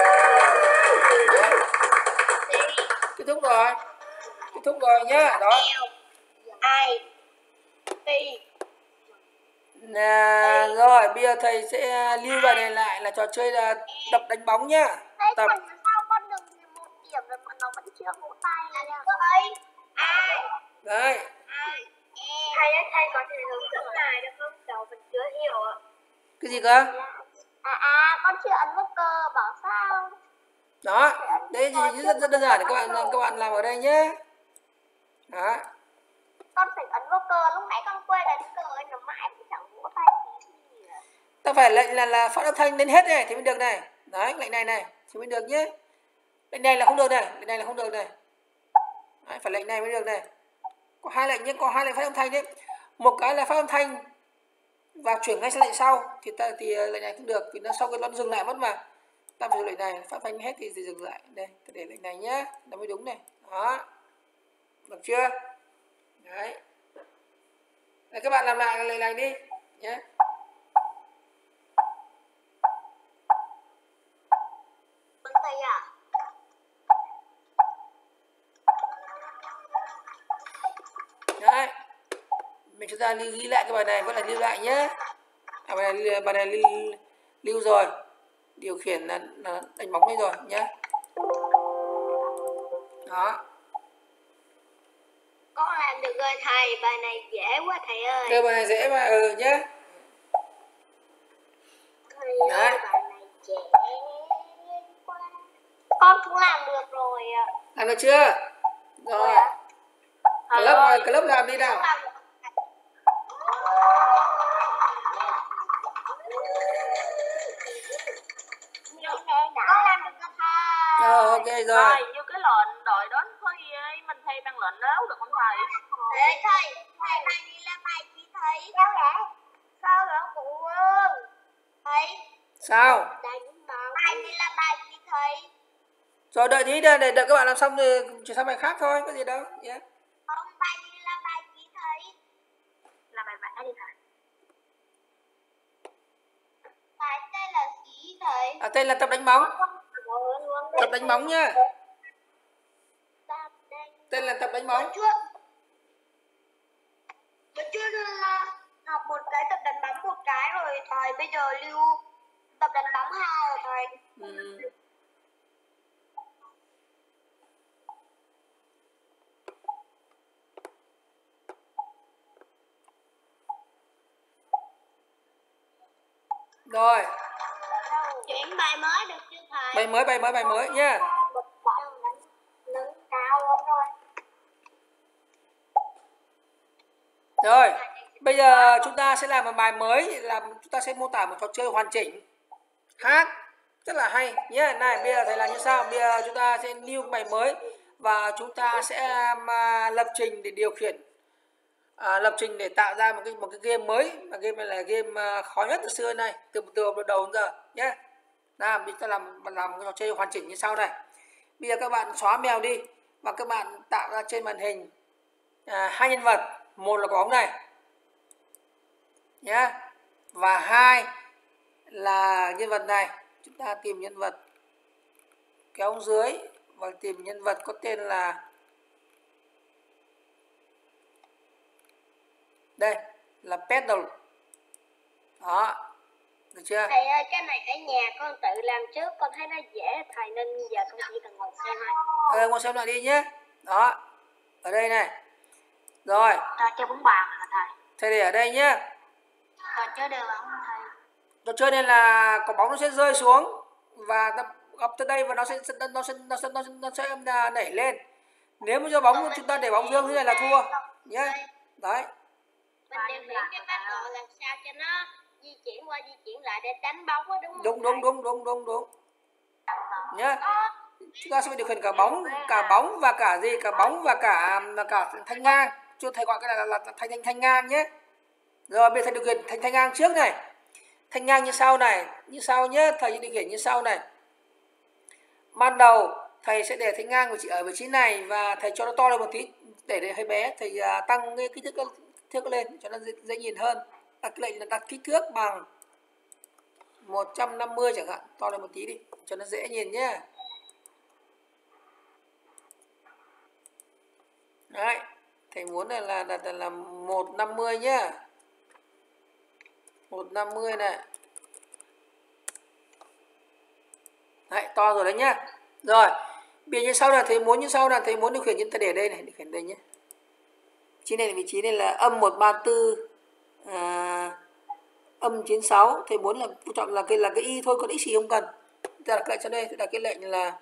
Kết thúc rồi nhá. Đó rồi bây giờ thầy sẽ lưu bài này lại là trò chơi là tập đánh bóng nhá. Tập sao con được 1 điểm rồi mà nó vẫn chưa vỗ tay đấy. Thầy có thể hướng dẫn lại được không? Cháu vẫn chưa hiểu ạ. Cái gì cơ? Con chưa ấn vào cờ bảo sao? Đó, đây rất đơn giản để các bạn làm ở đây nhé. Đó. Con phải ấn vào cờ, lúc nãy con quên ấn cờ ấy, nó mãi cũng chẳng vỗ tay gì. Ta phải lệnh là phát âm thanh đến hết này thì mới được này. Đấy, lệnh này thì mới được nhé. Lệnh này là không được này, lệnh này là không được này. Đấy, phải lệnh này mới được này. Có 2 lệnh nhé, có 2 lệnh phát âm thanh đấy. Một cái là phát âm thanh và chuyển ngay sang lệnh sau thì lệnh này cũng được, vì nó sau cái nó dừng lại mất mà. Ta phải dùng lệnh này, phát thanh hết thì dừng lại. Đây, ta để lệnh này nhé, nó mới đúng này. Đó. Được chưa? Đấy. Đây, các bạn làm lại lệnh này đi nhé. Thầy à? Đấy. Mình chúng ta ghi lại cái bài này, vẫn là lưu lại nhé. Bài này lưu rồi. Điều khiển là đánh bóng đây rồi nhé. Đó. Con làm được rồi thầy, bài này dễ quá thầy ơi. Đây, bài này dễ mà, nhé. Thầy ơi, bài này dễ quá. Con cũng làm được rồi ạ. Làm được chưa? Rồi. Club làm đi nào. Đây rồi. Thầy, như cái lệnh đợi đến thi ấy, mình thi bằng lệnh nếu được không thầy? Thầy bài này là bài gì thầy? Sao vậy? Sao vậy phụ ơi? Thầy. Sao? Bài này là bài gì thầy? Rồi đợi tí để đợi các bạn làm xong rồi chuyển sang bài khác thôi, có gì đâu. Yeah. Không, bài này là bài gì thầy? Là bài vẽ đi thầy. Bài tên là gì thầy? Tên là tập đánh bóng. Tập đánh bóng nhá. Tên là tập đánh bóng. Bữa trước là học một cái tập đánh bóng một cái rồi thầy, bây giờ lưu tập đánh bóng 2 rồi thầy. Rồi. Chuyển bài mới được chưa thầy? Bài mới nhá. Rồi, bây giờ chúng ta sẽ làm một bài mới, chúng ta sẽ mô tả một trò chơi hoàn chỉnh hát rất là hay nhé. Này, bây giờ thầy làm như sau? Bây giờ chúng ta sẽ lưu bài mới và chúng ta sẽ lập trình để điều khiển, lập trình để tạo ra một cái game mới, mà game này là game khó nhất từ xưa này, từ đầu đến giờ nhé. Nào, mình sẽ làm cái trò chơi hoàn chỉnh như sau này. Bây giờ các bạn xóa mèo đi và các bạn tạo ra trên màn hình 2 nhân vật, một là quả bóng này nhé, và 2 là nhân vật này. Chúng ta tìm nhân vật kéo dưới và tìm nhân vật có tên là đây là pedal. Đó, được chưa? Thầy ơi, cái này ở nhà con tự làm trước, con thấy nó dễ thầy, nên giờ con chỉ cần ngồi xem thôi. Ngồi xem lại đi nhé. Đó, ở đây này. Rồi. Trò chơi bóng bàn hả thầy? Thầy để ở đây nhé. Trò chơi đều không thầy? Trò chơi này là quả bóng nó sẽ rơi xuống và nó gặp tới đây và nó sẽ nảy lên. Nếu mà cho bóng chúng ta để bóng dương thế này là thua nhé. Đấy. Mình điều khiển cái bắt cọ làm sao cho nó di chuyển qua di chuyển lại để đánh bóng đó, đúng không? Đúng. Nhé. Chúng ta sẽ phải điều khiển cả bóng và cả gì? Cả bóng và cả thanh ngang. Cho thầy gọi cái này là thanh ngang nhé. Rồi bây giờ thầy điều khiển thanh ngang trước này. Thanh ngang như sau này, như sau nhé, thầy điều khiển như sau này. Ban đầu thầy sẽ để thanh ngang ở vị trí này và thầy cho nó to lên một tí để hơi bé, thầy tăng cái kích thước lên cho nó dễ nhìn hơn. Đặt lệnh là đặt kích thước bằng 150 chẳng hạn, to lên một tí đi cho nó dễ nhìn nhé. Đấy, thầy muốn là đặt là 150 nhá. 150 này. Đấy, to rồi đấy nhá. Rồi, bây giờ như sau là thầy muốn thầy muốn điều khiển như ta để đây này, điều khiển đây nhé. Vị trí này là âm 134 âm 96, thầy muốn là chọn là cái y thôi, còn x gì không cần. Ta đặt lệnh cho đây, đặt cái lệnh là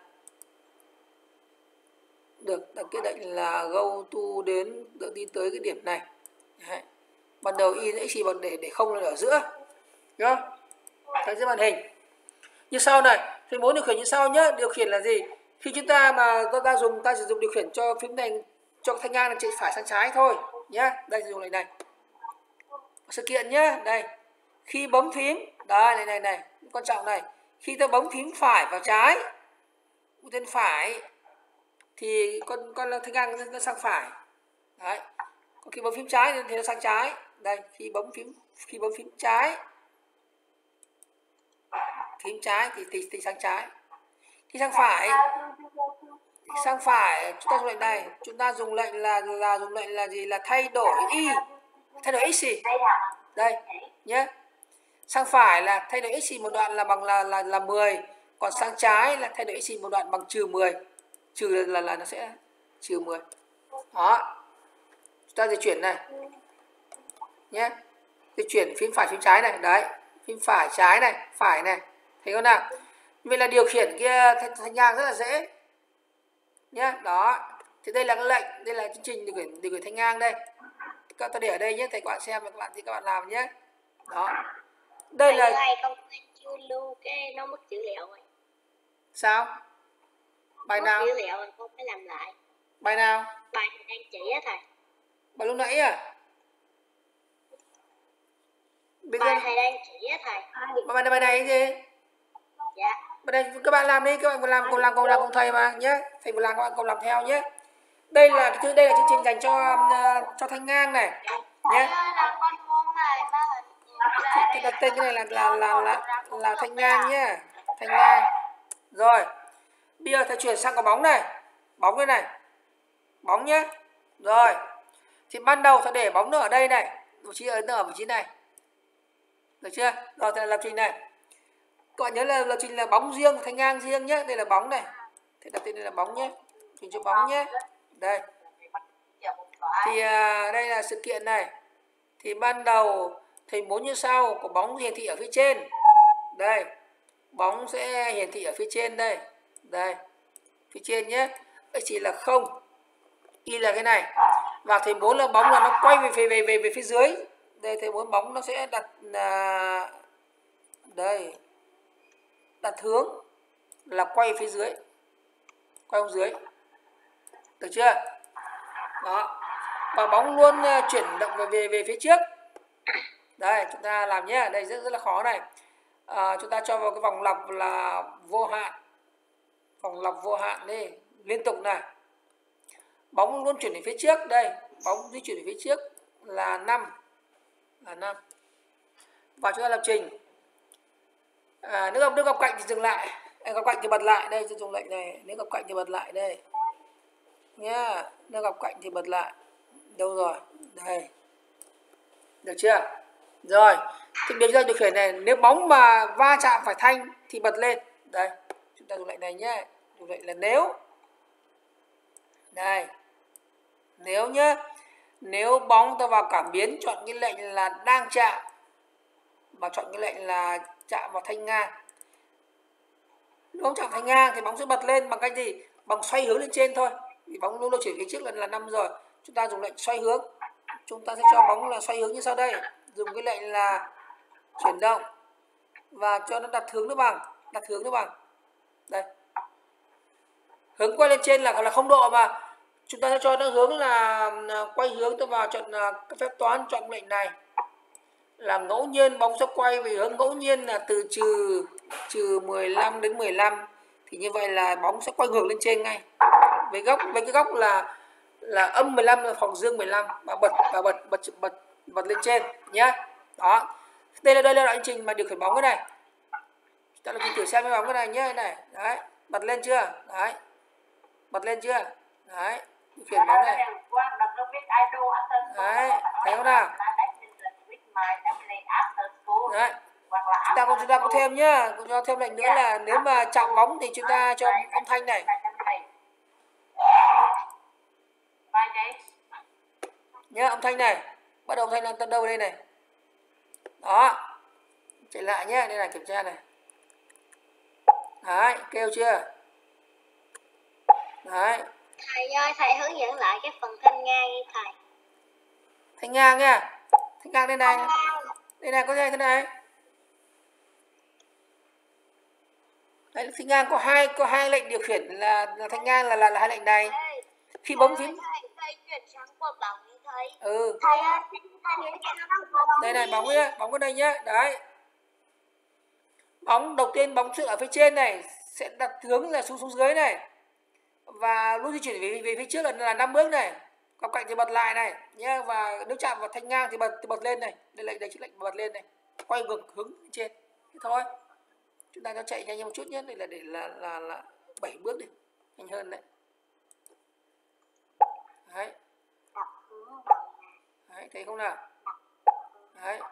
đặt cái lệnh là go to đến đi tới cái điểm này. Đấy. Ban đầu y x bằng để không là ở giữa. Đúng không? Thấy trên màn hình. Như sau này, thầy muốn điều khiển như sau nhé. Điều khiển là gì? Khi chúng ta sử dụng điều khiển cho phím này, cho thanh ngang là chạy phải sang trái thôi nhá. Đây sử dụng lệnh này. Sự kiện nhá, đây. Khi bấm phím, đây này, quan trọng này. Khi ta bấm phím phải vào trái, ưu tiên phải thì con thanh ngang nó sang phải. Đấy. Còn khi bấm phím trái thì nó sang trái. Đây, khi bấm phím trái thì sang trái. Khi sang phải chúng ta dùng lệnh này, chúng ta dùng lệnh là gì? Là thay đổi y, thay đổi x gì? Đây nhé. Sang phải là thay đổi x một đoạn là bằng là 10, còn sang trái là thay đổi x một đoạn bằng trừ 10. Trừ là nó sẽ trừ 10. Đó. Chúng ta di chuyển này. Nhé. Di chuyển phím phải phím trái này, đấy. Phím phải trái này, phải này. Thấy không nào? Vậy là điều khiển kia thanh ngang rất là dễ. Nhé, đó. Thì đây là cái lệnh, đây là chương trình điều khiển thanh ngang đây. Các ta để ở đây nhé, thầy các bạn xem các bạn làm nhé. Đó. Đây là thầy không chưa lưu cái nó mất dữ liệu rồi. sao? Bài Mất nào? dữ liệu rồi con phải làm lại. Bài nào? Bài thầy đang chỉ á thầy. Bài lúc nãy à? Bây Bài giờ thầy đang chỉ á thầy. bài này cái gì? Dạ. Bài này các bạn làm đi, các bạn còn làm cùng thầy mà nhé. Thầy vừa làm các bạn cùng làm theo nhé. Đây là chương trình dành cho Thanh Ngang này nhé. Là con muốn này ba Thì đặt tên cái này là Thanh Ngang nhé. Thanh Ngang. Rồi. Bây giờ thầy chuyển sang cái bóng này. Bóng đây này. Bóng nhé. Rồi. Thì ban đầu thầy để bóng nó ở đây này. Vị trí ở vị trí này. Được chưa? Rồi thầy lập trình này. Các bạn nhớ là lập trình là bóng riêng, Thanh Ngang riêng nhé. Đây là bóng này. Thầy đặt tên đây là bóng nhé. Trình cho bóng nhé. Đây. Thì đây là sự kiện này. Thì ban đầu thầy muốn như sau, có bóng hiển thị ở phía trên. Đây. Bóng sẽ hiển thị ở phía trên đây. Đây. Phía trên nhé. X chỉ là 0. Y là cái này. Và thầy muốn là bóng là nó quay về phía dưới. Đây thầy muốn bóng nó sẽ đặt đây. Đặt hướng là quay phía dưới. Quay xuống dưới. Được chưa? Đó. Và bóng luôn chuyển động về phía trước. Đây, chúng ta làm nhé. Đây rất là khó này. Chúng ta cho vào cái vòng lọc là vô hạn. Vòng lọc vô hạn đi. Liên tục này. Bóng luôn chuyển về phía trước. Đây, bóng di chuyển về phía trước là 5. Là 5. Và chúng ta lập trình. Nếu gặp cạnh thì dừng lại. Gặp cạnh thì bật lại. Đây, tôi dùng lệnh này. Nếu gặp cạnh thì bật lại đây. Nhá. Nếu gặp cạnh thì bật lại. Đâu rồi? Đây. Được chưa? Rồi. Thì bây giờ điều khiển này, nếu bóng mà va chạm phải thanh thì bật lên. Đây. Chúng ta dùng lệnh này nhé. Dùng lệnh là nếu. Đây. Nếu nhé. Nếu bóng ta vào cảm biến, chọn cái lệnh là đang chạm. Và chọn cái lệnh là chạm vào thanh ngang. Nếu bóng chạm thanh ngang thì bóng sẽ bật lên bằng cách gì? Bằng xoay hướng lên trên thôi. Vì bóng luôn chuyển phía trước là 5 rồi. Chúng ta dùng lệnh xoay hướng. Chúng ta sẽ cho bóng là xoay hướng như sau đây. Dùng cái lệnh là chuyển động. Và cho nó đặt hướng nó bằng. Đặt hướng nó bằng. Đây. Hướng quay lên trên là 0 độ mà. Chúng ta sẽ cho nó hướng là quay hướng, tôi vào chọn các phép toán, chọn lệnh này. Là ngẫu nhiên bóng sẽ quay về hướng ngẫu nhiên là từ trừ 15 đến 15. Thì như vậy là bóng sẽ quay ngược lên trên ngay. Với cái góc là âm 15 hoặc dương 15 và bật lên trên nhá. Đó. Đây là đoạn trình mà điều khiển bóng cái này. Chúng ta lập trình thử xem cái bóng cái này nhé, này. Đấy, bật lên chưa? Đấy. Bật lên chưa? Đấy, điều khiển bóng này. Đấy, thấy không nào? Đấy. Chúng ta có thêm nhá, cho thêm lệnh nữa là nếu mà chạm bóng thì chúng ta cho âm thanh này. Nhá, âm thanh này. Bắt đầu âm thanh là tận đâu đây này. Đó. Chạy lại nhé, đây là kiểm tra này. Đấy, kêu chưa? Đấy. Thầy ơi, thầy hướng dẫn lại cái phần thanh ngang đi thầy. Thanh ngang nha. Thanh ngang đây này. Đây này, có thế này. Đấy, thanh ngang có hai lệnh điều khiển là thanh ngang là hai lệnh này. Khi bấm phím Thầy chuyển sang một bóng đi thầy. Thầy ơi, đây này, bóng nhá, bóng ở đây nhá. Đấy. Bóng đầu tiên bóng sự ở phía trên này sẽ đặt hướng là xuống dưới này. Và lúc di chuyển về phía trước là 5 bước này. Góc cạnh thì bật lại này nhé. Và nếu chạm vào thanh ngang thì bật lên này. Đây chính lệnh bật lên này. Quay ngược hướng trên. Thế thôi. Chúng ta cho chạy nhanh một chút nhé. Đây là để là 7 bước đi. Nhanh hơn đấy. Đấy. Đấy, thấy không nào? Đấy.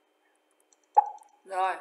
Rồi.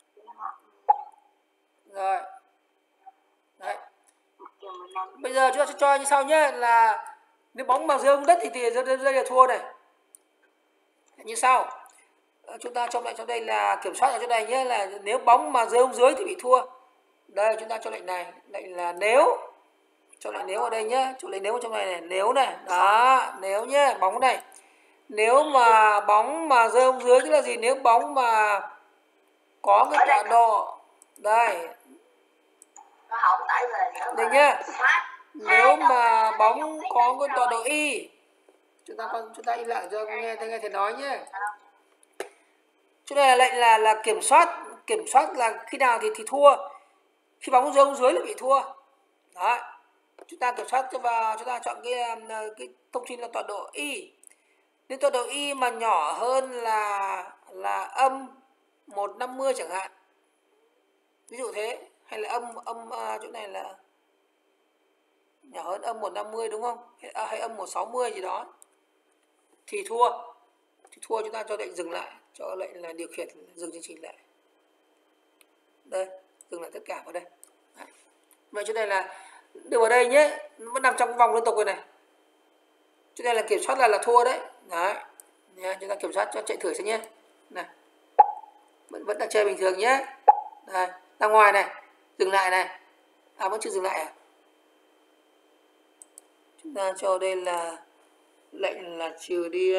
Rồi. Đấy. Bây giờ chúng ta sẽ cho như sau nhé, là nếu bóng mà rơi xuống đất thì rơi là thua này. Như sau. Chúng ta cho lệnh trong đây là kiểm soát ở chỗ này nhé, là nếu bóng mà rơi xuống dưới thì bị thua. Đây chúng ta cho lệnh này, lệnh là nếu. Cho lệnh nếu ở đây nhé, cho lệnh nếu ở trong này này, nếu này. Đó, nếu nhé, bóng này. Nếu mà bóng mà rơi xuống dưới tức là gì? Nếu bóng mà có cái tọa độ đây nó không tải về nữa. Đây nhá. Nếu mà bóng có cái tọa độ y, chúng ta im lặng cho nghe thầy nói nhé. Chỗ này là lệnh là kiểm soát là khi nào thì thua. Khi bóng rơi dưới là bị thua. Đấy. Chúng ta kiểm soát cho vào, chúng ta chọn cái thông tin là tọa độ y. Nếu tọa độ y mà nhỏ hơn là âm 150 chẳng hạn. Ví dụ thế, hay là chỗ này là nhỏ hơn âm 150 đúng không? Hay âm 160 gì đó. Thì thua. Chúng ta cho lệnh dừng lại, cho lệnh là điều khiển dừng chương trình lại. Đây, dừng lại tất cả vào đây. Đấy. Vậy chỗ này là đưa vào đây nhé, vẫn nằm trong vòng liên tục rồi này. Chỗ này là kiểm soát là thua đấy. Đấy. Nha, chúng ta kiểm soát cho chạy thử xem nhé. Này. Vẫn là chơi bình thường nhé. Đây, ra ngoài này, dừng lại này. Vẫn chưa dừng lại à? Chúng ta cho đây là lệnh là trừ đi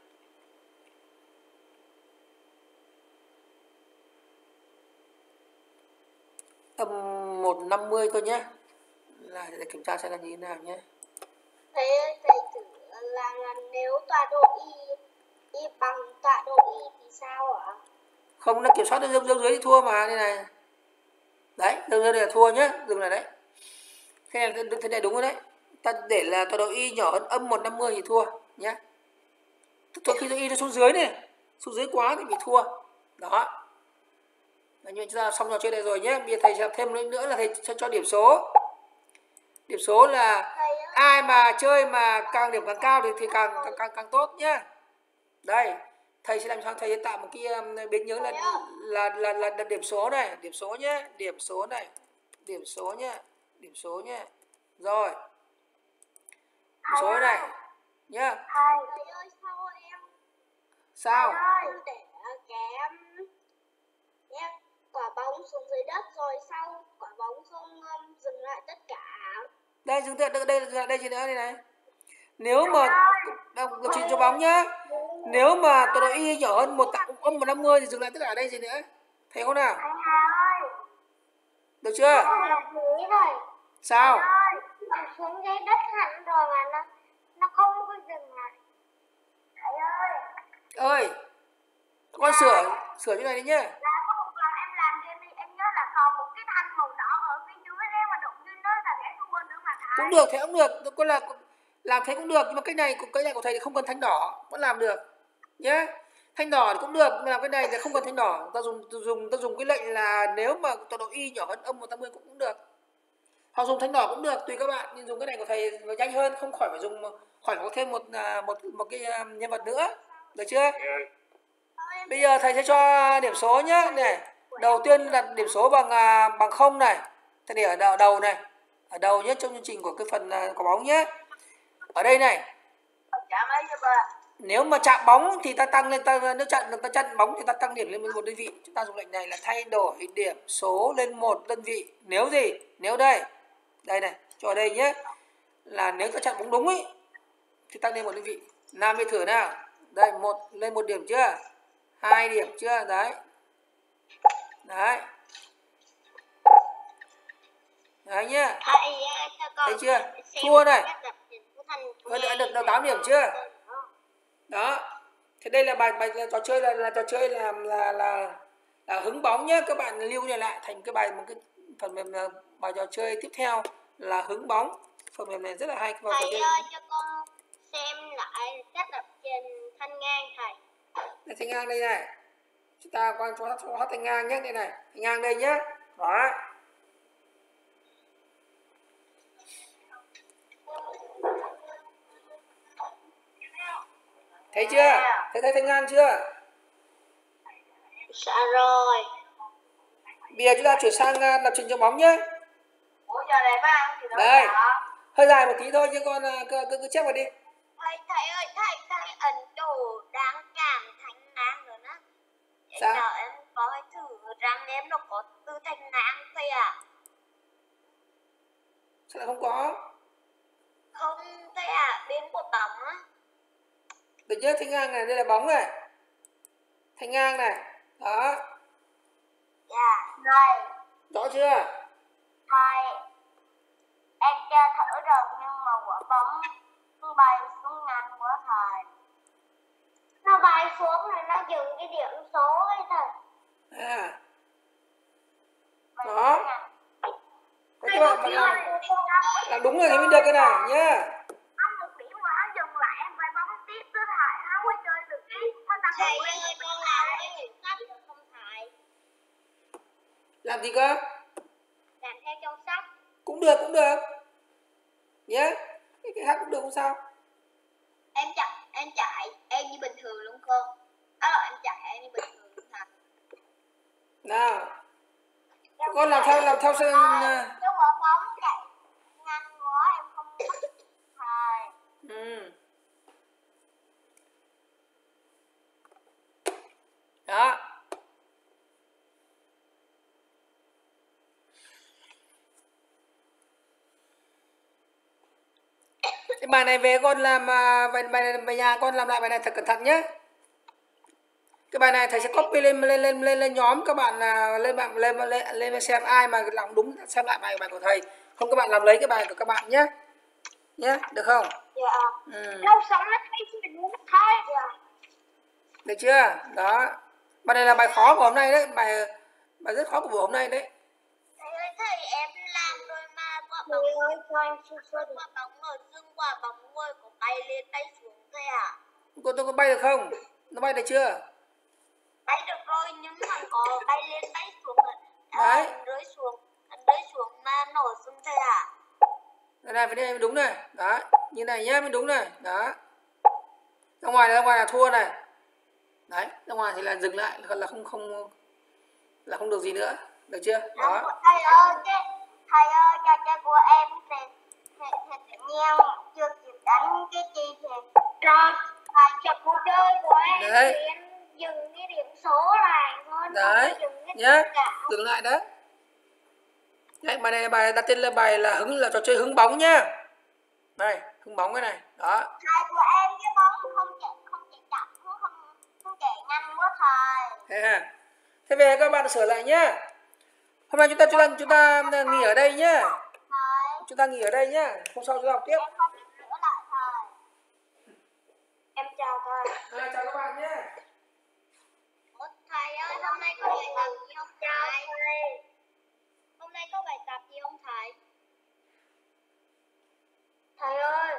âm 150 thôi nhé. Là để kiểm tra xem là như thế nào nhé. Thầy thử là nếu tọa độ y bằng tọa độ y thì sao ạ? Không, nó kiểm soát được dấu dưới thì thua mà. Đây này. Đấy, dấu dưới là thua nhé. Dừng lại đấy. Thế này đúng rồi đấy. Ta để là tọa độ y nhỏ hơn âm 150 thì thua nhé. Thôi khi y nó xuống dưới này, xuống dưới quá thì bị thua. Đó. Nhưng chúng ta xong trò chơi này rồi nhé. Bây giờ thầy sẽ thêm nữa là thầy sẽ cho điểm số. Điểm số là ai mà chơi mà càng điểm càng cao thì càng tốt nhé. Đây, thầy sẽ làm sao thầy sẽ tạo một cái biến nhớ là điểm số này, điểm số nhé, điểm số này, điểm số nhé, điểm số nhé. Rồi. Điểm số này nhá. Thầy ơi, sao em? Sao? Thầy ơi, để em quả bóng xuống dưới đất rồi sau quả bóng không dừng lại tất cả. Đây dừng đây gì nữa đây này. Nếu mà lập trình cho bóng nhá. Nếu mà tọa độ y nhỏ hơn âm 150 thì dừng lại tất cả đây gì nữa. Thấy không nào? Anh Hà ơi. Được chưa? Sao? Xuống dưới đất hẳn rồi mà nó không có dừng lại. Thầy ơi. Con sửa chỗ này đi nhá. Là có một lần em làm game đi, em nhớ là còn một cái thanh màu đỏ ở phía dưới, nếu mà đụng lên nó là sẽ thua nữa mà thầy. Cũng được, thế cũng được. Con là làm thế cũng được, nhưng mà cái này của thầy thì không cần thanh đỏ, vẫn làm được. Nhá. Thanh đỏ thì cũng được, nhưng mà làm cái này thì không cần thanh đỏ. Ta dùng cái lệnh là nếu mà tọa độ y nhỏ hơn âm 180 cũng được. Hoặc dùng thanh đỏ cũng được, tùy các bạn, nhưng dùng cái này của thầy nhanh hơn, không khỏi phải có thêm một cái nhân vật nữa. Được chưa? Bây giờ thầy sẽ cho điểm số nhé. Này, đầu tiên đặt điểm số bằng 0 này. Thầy để ở đầu này. Ở đầu nhất trong chương trình của cái phần quả bóng nhé. Ở đây này. Nếu mà chạm bóng thì ta tăng lên, nếu chặn bóng thì ta tăng điểm lên 1 đơn vị. Chúng ta dùng lệnh này là thay đổi điểm số lên 1 đơn vị. Nếu gì? Nếu đây này, cho ở đây nhé. Là nếu ta chặn bóng đúng ấy thì tăng lên 1 đơn vị. Làm về thử nào. Đây, lên 1 điểm chưa? 2 điểm chưa? Đấy. Đấy nhá. Thấy chưa? Thua này. Được 8 điểm chưa? Đó. Thế đây là bài trò chơi là trò chơi là hứng bóng nhé. Các bạn lưu này lại thành một cái phần mềm bài trò chơi tiếp theo là hứng bóng. Phần mềm này rất là hay. Thầy ơi, cho con xem lại cách lập trình thanh ngang thầy. Đây, thanh ngang đây này. Chúng ta quan cho hát thanh ngang nhé. Đây này. Thanh ngang đây nhé. Đó. Thấy chưa? Thấy thanh ngang chưa? Dạ rồi. Bây giờ chúng ta chuyển sang lập trình cho bóng nhé. Ủa giờ này phải ăn gì đâu. Đây. Hơi dài một tí thôi chứ con cứ chép vào đi. Thầy ơi, thầy ấn độ đang cảm thanh ngang rồi đó. Sao? Giờ em có thử rằng em nó có từ thanh ngang thầy à? Sao lại không có? Không thầy à, bên của bóng á. Được nhớ, thanh ngang này, đây là bóng này. Thanh ngang này. Đó. Dạ, rồi. Rõ chưa? Thầy, em chơi thử rồi nhưng mà quả bóng nó bay xuống nhanh quá thầy. Nó bay xuống rồi nó dừng cái điểm số ấy thầy. À, Bay đó. xuống nhanh. Thế các bạn phải làm đúng rồi thì mới được cái này nhá. Anh một điểm mà anh dừng lại em phải bấm tiếp với thầy, nó mới chơi được cái thầy ơi con làm cái quyển sách được không thầy? Làm gì cơ? Làm theo trong sách. Cũng được nhé. Cái hát cũng được không sao. Em chạy em như bình thường luôn cô. Em chạy em như bình thường luôn thầy. Nào, con làm theo Cái quả bóng chạy nhanh quá em không thích thầy. Đó. Cái bài này về con làm về nhà con làm lại bài này thật cẩn thận nhé. Cái bài này thầy sẽ copy lên nhóm các bạn là lên xem ai mà làm đúng xem lại bài của thầy. Không các bạn làm lấy cái bài của các bạn nhé. Nhé, được không? Dạ. Lâu sống nó thấy mình muốn thôi. Dạ. Được chưa? Đó. Bài này là bài khó của hôm nay đấy, bài rất khó của buổi hôm nay đấy. Thầy em làm rồi mà quả bóng ở dương quả bóng ngồi có bay lên bay xuống thôi à? Tôi có bay được không? Nó bay được chưa? Bay được rồi nhưng mà có bay lên bay xuống đấy. Rơi xuống mà nổ xuống thôi à? Này phải đây đúng này. Đó, như này nhá mới đúng này. Đó. Ra ngoài là thua này. Đấy, ra ngoài thì là dừng lại là không được gì nữa. Được chưa? Đó. Thầy ơi, trò chơi của em thì tự nhiên chưa kịp đánh cái chi thì trò cuộc chơi của em đấy. Thì em dừng cái điểm số lại thôi. Đấy, nhá, dừng lại đó. Đấy, bài này bài đặt tên là bài là trò chơi hứng bóng nhá. Đây, hứng bóng cái này. Đó. Thầy của em cái bóng không chạy chậm, không chạy nhanh quá thầy. Thế về các bạn sửa lại nhá. Hôm nay chúng ta nghỉ ở đây nhá. Chúng ta nghỉ ở đây nhá. Hôm sau chúng ta học tiếp. Em không biết sửa lại thầy. Em chào thầy. Chào các bạn nhé. Thầy ơi, hôm nay có bài tập gì không thầy? Hôm nay có bài tập gì không thầy? Thầy ơi.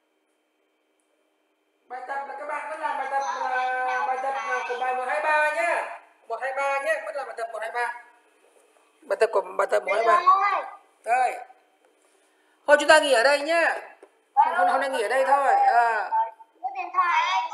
Bài tập là các bạn vẫn làm bài tập của bài 123 nhé. 123 nhé, vẫn là bài tập 123. Bài tập 123. Rồi. Thôi chúng ta nghỉ ở đây nhé. Hôm nay nghỉ ở đây thôi. Có điện thoại.